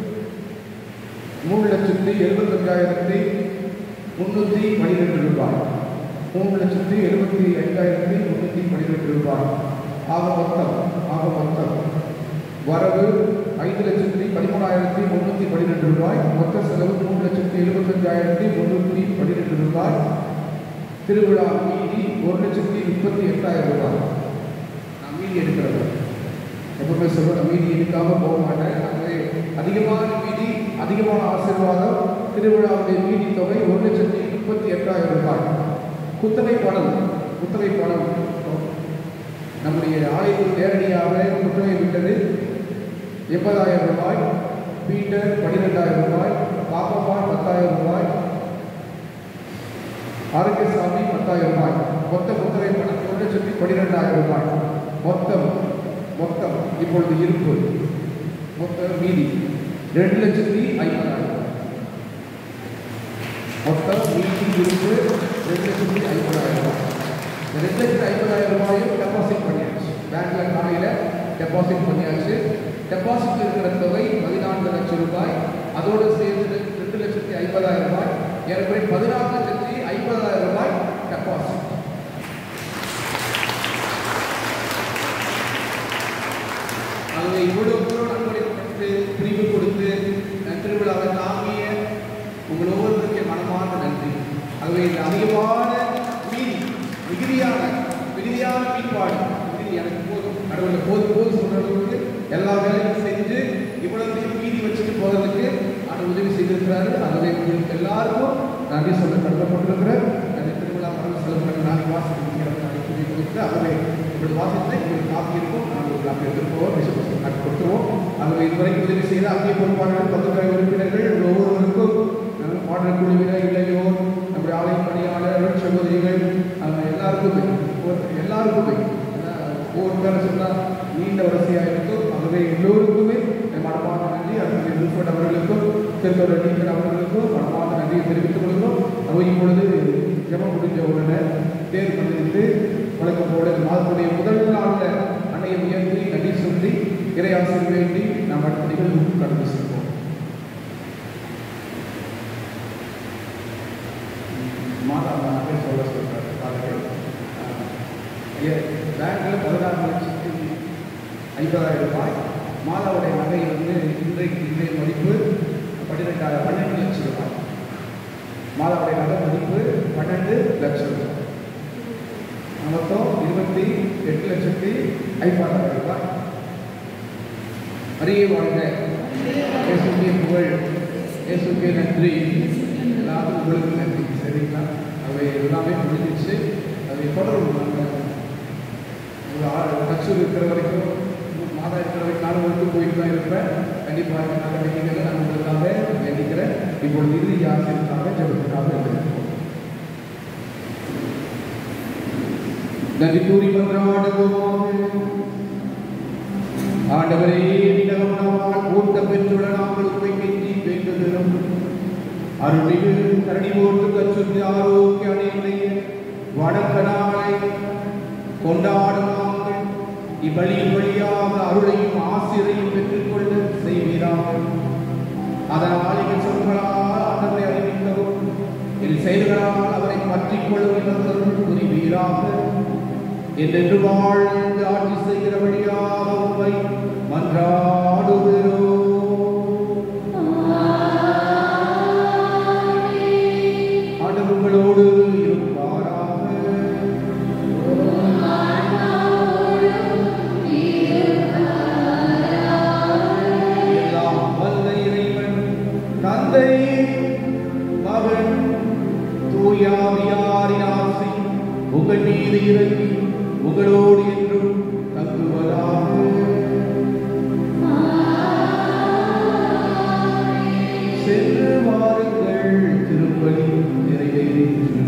மூணு லட்சத்தி எழுபத்தஞ்சாயிரத்தி முன்னூற்றி பன்னிரெண்டு ரூபாய். மூணு லட்சத்தி எழுபத்தி ஐந்தாயிரத்தி முன்னூற்றி பன்னிரெண்டு ரூபாய். ஆக மொத்தம் ஆக மொத்தம் வரவு ஐந்து லட்சத்தி பதிமூணாயிரத்தி முன்னூற்றி பன்னிரெண்டு ரூபாய். மொத்த செலவு மூணு லட்சத்தி எழுபத்தஞ்சாயிரத்தி முன்னூற்றி பன்னிரெண்டு ரூபாய். திருவிழா மீதி ஒரு லட்சத்தி முப்பத்தி எட்டாயிரம் ரூபாய். நான் மீதி எடுக்கிறது எப்பவுமே சொல்லுவேன், மீதி எடுக்காமல் போக மாட்டேன். ஆகவே அதிகமான மீதி அதிகமான ஆசீர்வாதம். திருவிழாவுடைய மீதி தொகை ஒரு லட்சத்தி முப்பத்தி எட்டாயிரம் ரூபாய். குத்தகை பணம் குத்தகை பணம் நம்முடைய ஆலயத்தில் நேரடியாக குத்தகை விட்டது எண்பதாயிரம் ரூபாய், பீட்டர் பன்னிரெண்டாயிரம் ரூபாய், பாப்பம்மாள் பத்தாயிரம் ரூபாய், ஆரோக்கியசாமி பத்தாயிரம் ரூபாய். மொத்த குத்தகை பணம் ஒரு லட்சத்தி பன்னிரெண்டாயிரம் ரூபாய். மொத்தம் மொத்தம் இப்பொழுது இருப்பு மொத்த மீதி ரெண்டு லட்சத்தி ஐம்பதாயிரம் ரூபாய். மொத்தம் மீதி இருப்பு ரெண்டு லட்சத்தி ஐம்பதாயிரம் ரூபாய். ரெண்டு லட்சத்தி ஐம்பதாயிரம் ரூபாயும் டெபாசிட் பண்ணியாச்சு. பேங்க்ல காலையில் டெபாசிட் பண்ணியாச்சு. டெபாசிட் இருக்கிற தொகை பதினான்கு லட்சம் ரூபாய். அதோடு சேர்த்து ரெண்டு லட்சத்தி ஐம்பதாயிரம் ரூபாய், ஏற்கனவே பதினாறு லட்சத்தி ஐம்பதாயிரம் ரூபாய் டெபாசிட். அவங்க இவ்வளவு தூரம் நன்கொடைப்பட்டு பிரிவு கொடுத்து திருவிழாவை தாங்கிய உங்கள் ஒவ்வொருவருக்கே மனமார்ந்த நன்றி. ஆகவே இந்த அதிகமான மீதி மிகுதியான மிகுதியான மீன்பாடு மிகுதி எனக்கு போதும், கடவுளை போது போது சொல்ற அளவுக்கு எல்லா வேலையும் செஞ்சு இவ்வளவு மீதி வச்சுட்டு போகிறதுக்கு அவர் உதவி செய்திருக்கிறாரு. ஆகவே உங்களுக்கு எல்லாருக்கும் நன்றி சொல்ல கடமைப்பட்டிருக்கிறேன். அந்த திருவிழா மரம் செலவு பண்ணி நாளைக்கு வாசிக்க சொல்லி கொடுத்து ஆகவே இப்படி வாசித்து உங்களுக்கு காப்பி இருக்கும். நாங்கள் ஒரு காப்பி எடுத்துருப்போம், விசுவாசம் காட்டி கொடுத்துருவோம். ஆகவே இதுவரைக்கும் உதவி செய்த அங்கே பொறுப்பாளர்கள் பத்துக்கரை உறுப்பினர்கள் ஒவ்வொருவருக்கும் பாடல் குழுவினர், இளையோர், நம்முடைய ஆலய பணியாளர்கள், சகோதரிகள், அவங்க எல்லாருக்குமே எல்லாருக்குமே ஒவ்வொருத்தர சொன்னால் நீண்ட வரிசையாக இருக்கும். ஆகவே எல்லோருக்குமே மனமான நன்றி. அடுத்த வில்பட் அவர்களுக்கும் திருத்தோட டீச்சர் அவர்களுக்கும் மனமான நன்றியை தெரிவித்துக் கொள்கிறோம். அவை இப்பொழுது ஜெபம் முடிஞ்ச உடனே தேர் பண்ணிட்டு வழக்கம் போல மாதத்துடைய முதல் நாளில் அன்னையை உயர்த்தி நன்றி சொல்லி இறையாசிரியர் வேண்டி நாம் அடுத்த நிகழ்வுக்கு கடந்து செல்வோம். மாதா பேர் சொல்ல சொல்றாரு பாருங்கள். பேங்கில் பதினாறு லட்சத்தி ஐம்பதாயிரம் ரூபாய். மாதாவுடைய நகை வந்து இன்றைக்கு இன்றைய மதிப்பு பன்னிரெண்டாயிரம் பன்னெண்டு லட்சம் ரூபாய். மாதாவுடைய நகை மதிப்பு பன்னெண்டு லட்சம் ரூபாய். மொத்தம் இருபத்தி எட்டு லட்சத்தி ஐம்பதாயிரம் ரூபாய். அரிய வாழ்க, இயேசுக்கே புகழ், இயேசுக்கே நன்றி, எல்லாரும் உங்களுக்கு நன்றி. சரிங்களா? அவை எல்லாமே முடிஞ்சிச்சு. அதை தொடரும். கச்சூர் இருக்கிற வரைக்கும் மாதா இருக்கிற வரைக்கும் நானும் வந்து போயிட்டு தான் இருப்பேன். கண்டிப்பாக நல்ல வேண்டிகளை நான் உங்களுக்காக வேண்டிக்கிறேன். இப்பொழுது இறுதி ஆசிரியருக்காக ஜெபத்துக்காக இருக்கிறோம். நன்றி கூறி மன்றாடுவோம். ஆண்டவரே, விண்ணகமான கூட்டம் பெற்றுள்ள நாங்கள் உண்மை கெஞ்சி வேண்டுகிறோம். அருள்மிகு கருணை போட்டு கச்சுத்தி ஆரோக்கிய அணையுடைய வணக்க நாளை கொண்டாடும் நாங்கள் இவ்வழியின் வழியாக அருளையும் ஆசிரியரையும் பெற்றுக்கொள்ள செய்வீராக. அதனால் எங்கள் சொல்களால் ஆண்டவரை அறிவிக்கவும் என் செயல்களால் அவரை பற்றிக் கொள்ளும் புரிவீராக. என்றென்று வாழ்ந்து ஆட்சி செய்கிற வழியாக உண்மை மன்றாடுகிறோம். ஆண்டவர் உங்களோடு இருப்பாராக. எல்லாம் வல்ல இறைவன் தந்தை மகன் தூயாவியாரின் ஆசி உங்கள் மீது இறங்கி உங்களோடு என்றும் தங்குவதாக. சென்று வாருங்கள், திருப்பலி நிறைவேறிற்று.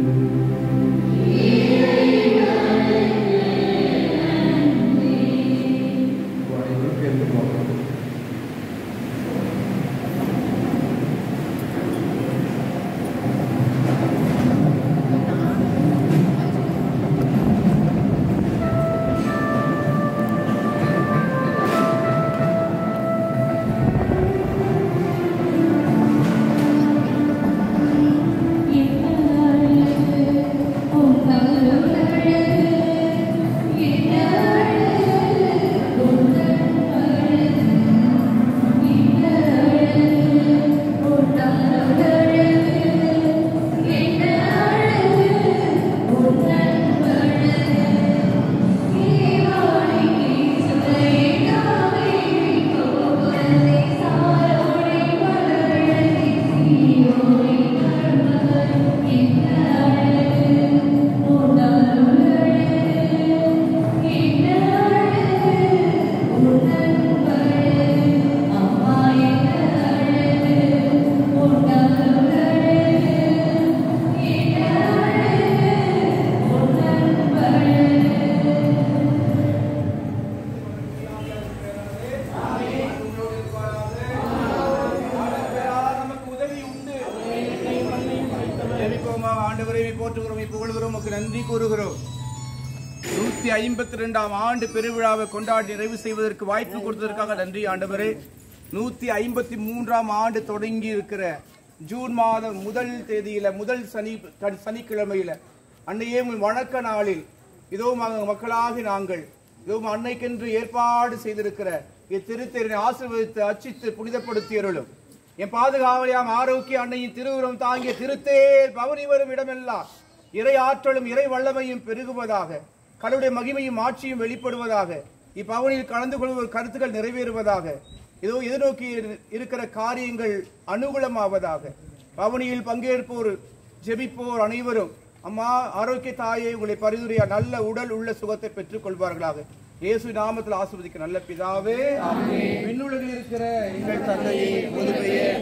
நூற்றி ஐம்பத்தி ரெண்டாம் ஆண்டு பெருவிழாவை கொண்டாடி நிறைவு செய்வதற்கு வாய்ப்பு கொடுத்ததற்காக நன்றி ஆண்டவரே. நூற்றி ஐம்பத்தி மூன்றாம் ஆண்டு தொடங்கி இருக்கிற ஜூன் மாதம் முதல் தேதியில முதல் சனி சனிக்கிழமையில அன்னையே உங்கள் வணக்க நாளில் இதோ மக்களாகி நாங்கள் இதோ அன்னைக்கென்று ஏற்பாடு செய்திருக்கிற இத்திருத்தேரினை ஆசீர்வதித்து அச்சித்து புனிதப்படுத்தியருளும். என் பாதுகாவலியாம் ஆரோக்கிய அன்னையின் திருவுருவம் தாங்கிய திருத்தேர் பவனி வரும் இடமெல்லாம் இறை ஆற்றலும் இறை வல்லமையும் பெருகுவதாக, கடவுளுடைய மகிமையும் ஆட்சியும் வெளிப்படுவதாக, இப்பவனில் கலந்து கொள்வோர் கருத்துக்கள் நிறைவேறுவதாக, இதோ எதிர்நோக்கி இருக்கிற காரியங்கள் அனுகூலமாவதாக. பவனியில் பங்கேற்போர் ஜெபிப்போர் அனைவரும் அம்மா ஆரோக்கிய தாயை உங்களை பரிந்துரையா நல்ல உடல் உள்ள சுகத்தை பெற்றுக் கொள்வார்களாக. இயேசு நாமத்தில் ஆசீர்வதிக்க நல்ல பிதாவே, விண்ணுலகில் இருக்கிற எங்கள் தந்தையே, உமது பெயர்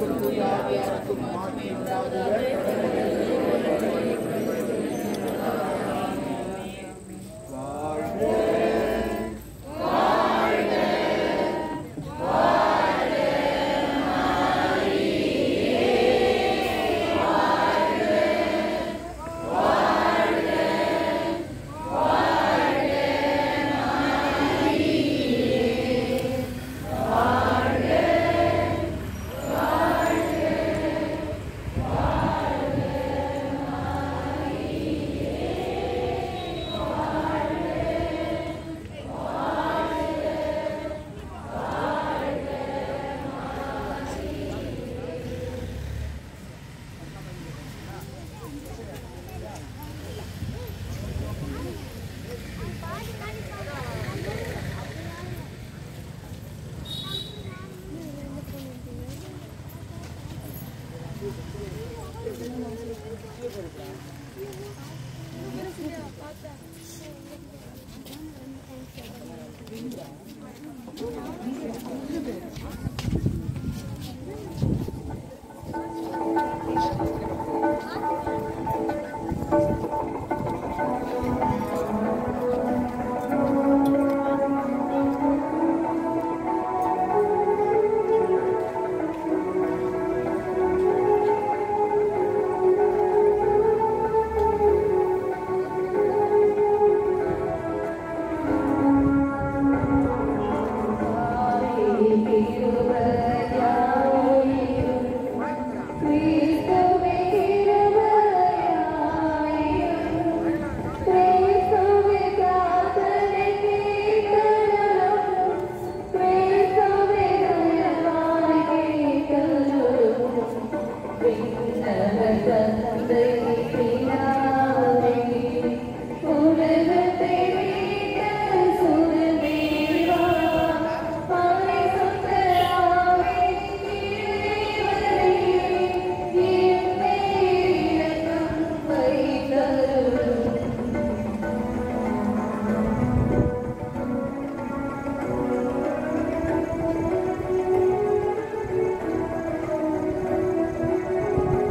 Thank you.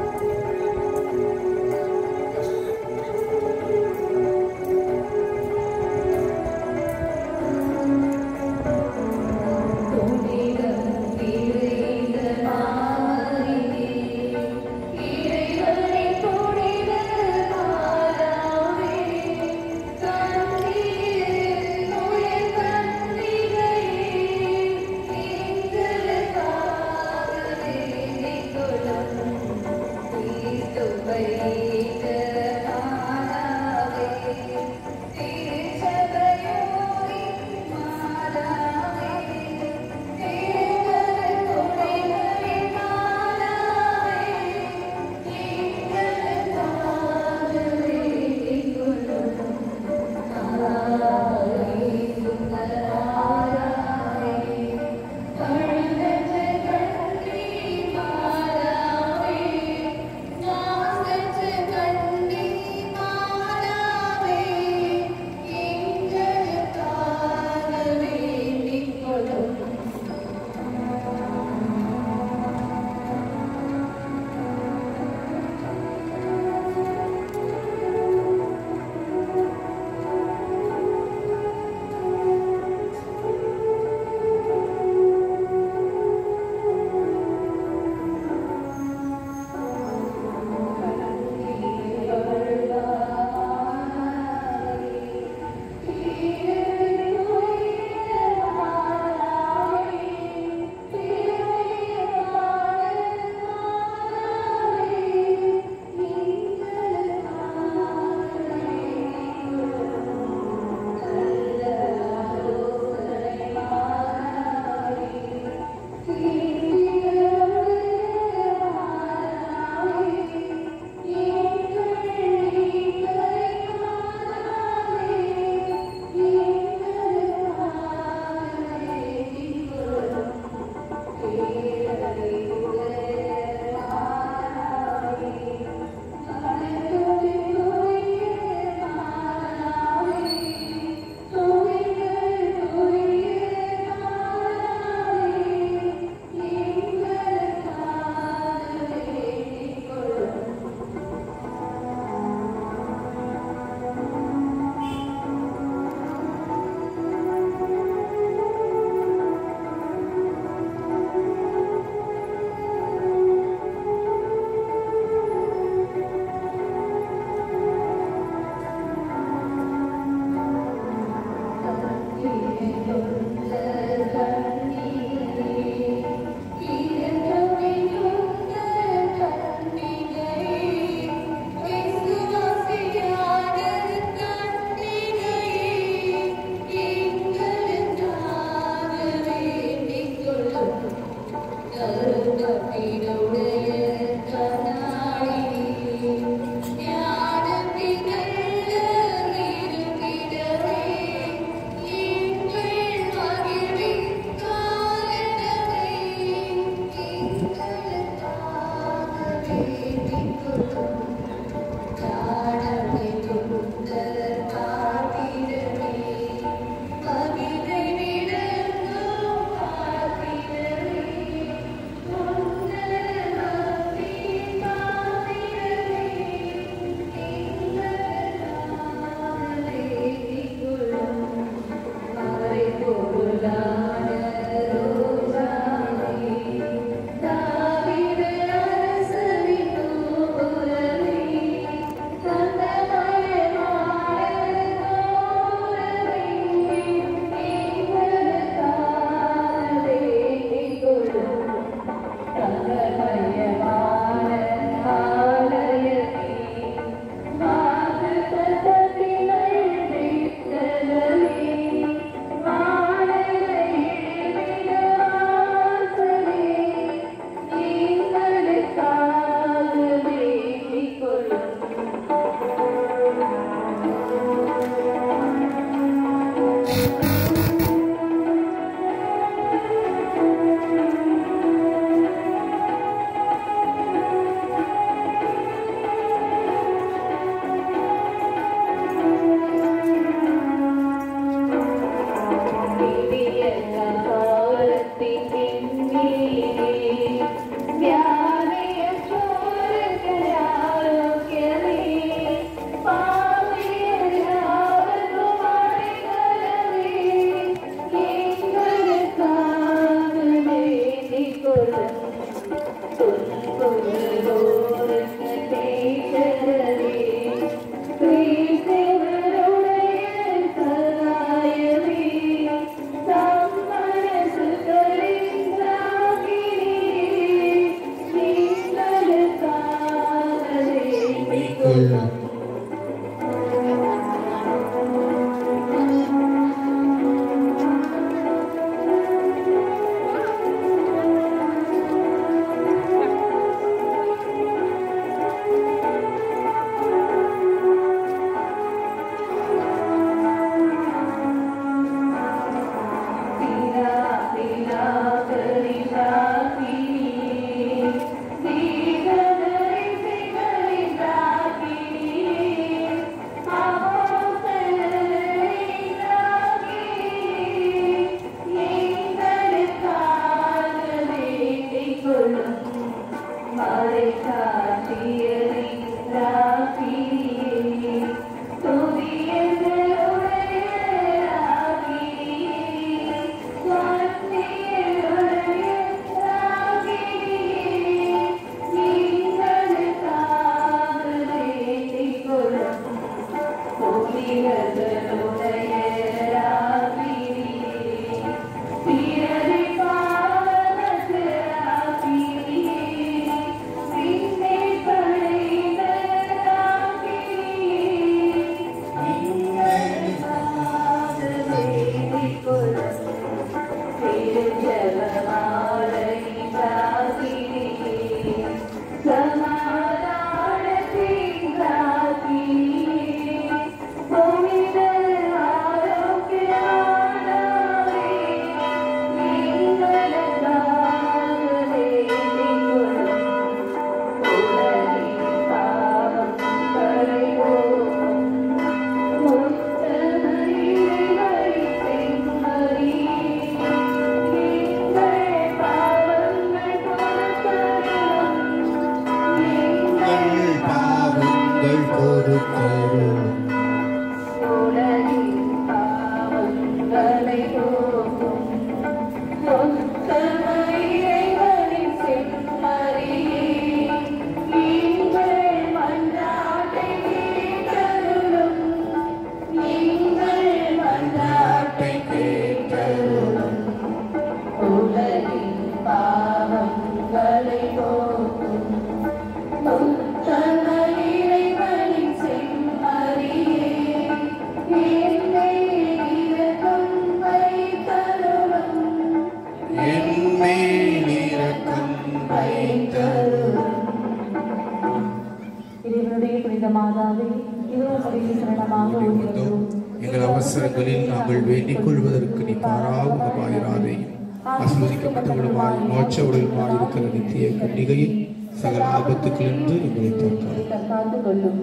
எங்கள் அவசரங்களில் நாங்கள் வேண்டிக் கொள்வதற்கு நீ பாராமுகமாயிராதே. ஆசீர்வதிக்கப்பட்டவளுமாய் மோட்ச உடலுமாய் இருக்கிற நித்திய கன்னிகையில் சகல ஆபத்துக்களின்று எங்களை தற்காத்துக்கொள்ளும்.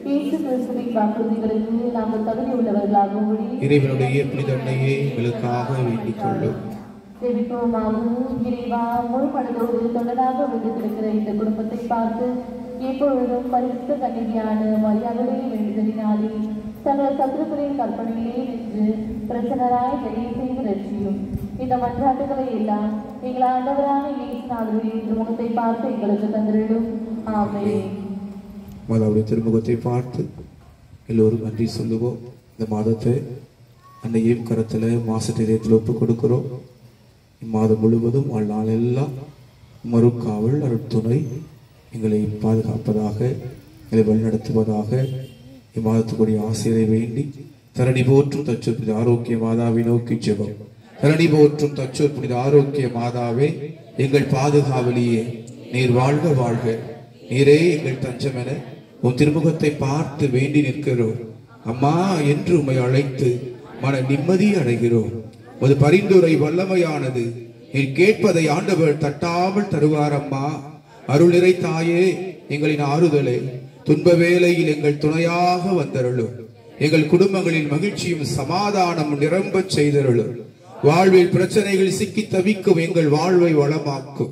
இறைவனுடைய புனித அன்னையே எங்களுக்காக வேண்டிக் கொள்ளும். முழு பணத்தோடு தொடராக விழுந்திருக்கிற இந்த குடும்பத்தை பார்த்து எப்பொழுதும் பரிசுத்த கன்னிகையான மரியாதையை வேண்டுதலினாலே சகல சத்துருக்களின் கற்பனையிலே நின்று பிரசன்னராய் வெளியே செய்து ரட்சியும். இந்த மன்றாட்டுகளை எல்லாம் எங்கள் ஆண்டவரான இயேசுநாதருடைய திருமுகத்தை பார்த்து எங்களுக்கு தந்திரிடும். ஆமென். மாதாவுடைய திருமுகத்தை பார்த்து எல்லோரும் நன்றி சொல்லுவோம். இந்த மாதத்தை அன்னையும் கரத்தில் மாசத்தில் ஒப்பு கொடுக்கிறோம். இம்மாதம் முழுவதும் வாழ்நாள் எல்லாம் மறுக்காவல் அருட்துணை எங்களை பாதுகாப்பதாக, எங்களை வழிநடத்துவதாக. இம்மாதத்துக்குரிய ஆசிரியரை வேண்டி தரணி போற்றும் தச்சோர் புனித ஆரோக்கிய மாதாவை நோக்கி ஜெபம். தரணி போற்றும் தச்சோர் புனித ஆரோக்கிய மாதாவே, எங்கள் பாதுகாவலியே, நீர் வாழ்க வாழ்க, நீரே எங்கள் தஞ்சம் என உன் திருமுகத்தை பார்த்து வேண்டி நிற்கிறோம். அம்மா என்று உம்மை அழைத்து மன நிம்மதி அடைகிறோம். ஒரு பரிந்துரை வல்லமையானது. நீர் கேட்பதை ஆண்டவர் தட்டாமல் தருவார். அம்மா அருள் நிறை தாயே, எங்களின் ஆறுதலே, துன்ப வேளையில் எங்கள் துணையாக வந்தருளும். எங்கள் குடும்பங்களில் மகிழ்ச்சியும் சமாதானம் நிரம்ப செய்தருளும். வாழ்வில் பிரச்சனைகள் சிக்கி தவிக்கும் எங்கள் வாழ்வை வளமாக்கும்.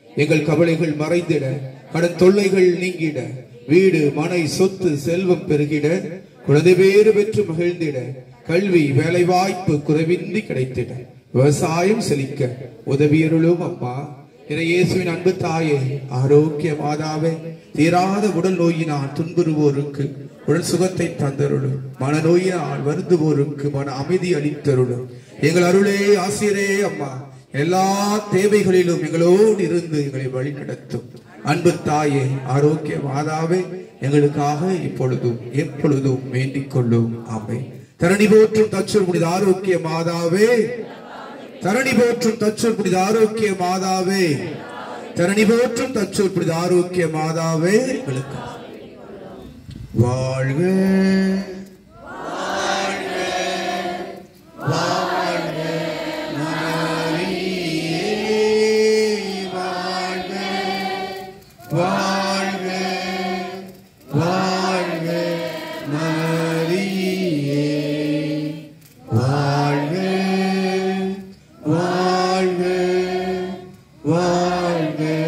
எங்கள் கவலைகள் மறைந்திட, கடன் தொல்லைகள் நீங்கிட, வீடு மனை சொத்து செல்வம் பெருகிட, குழந்தை பேறு பெற்று மகிழ்ந்திட, கல்வி வேலை வாய்ப்பு குறைவின்றி கிடைத்திட, விவசாயம் செழிக்க உதவியருளும் அம்மா. இயேசுவின் அன்பு தாயே, ஆரோக்கிய மாதாவே, தீராத உடல் நோயினால் துன்புறுவோருக்கு உடல் சுகத்தை தந்தருளும், மனநோயினால் வருந்துவோருக்கு மன அமைதி அளித்தருளும். எங்கள் அருளே ஆசிரியரே அம்மா, எல்லா தேவைகளிலும் எங்களோடு இருந்து எங்களை வழி நடத்தும் அன்பு தாயே, ஆரோக்கிய மாதாவே, எங்களுக்காக இப்பொழுதும் எப்பொழுதும் வேண்டிக் கொள்ளும். ஆமென். தரணி போற்றும் தச்சூர் புனித ஆரோக்கிய மாதாவே, தரணி போற்றும் தச்சூர் புனித ஆரோக்கிய மாதாவே, தரணி போற்றும் தச்சூர் புனித ஆரோக்கிய மாதாவே, எங்களுக்கு வாழ்க வாழ்க மரியே, வாழ்க வாழ்க வாழ்க மரியே, வாழ்க வாழ்க வாழ்க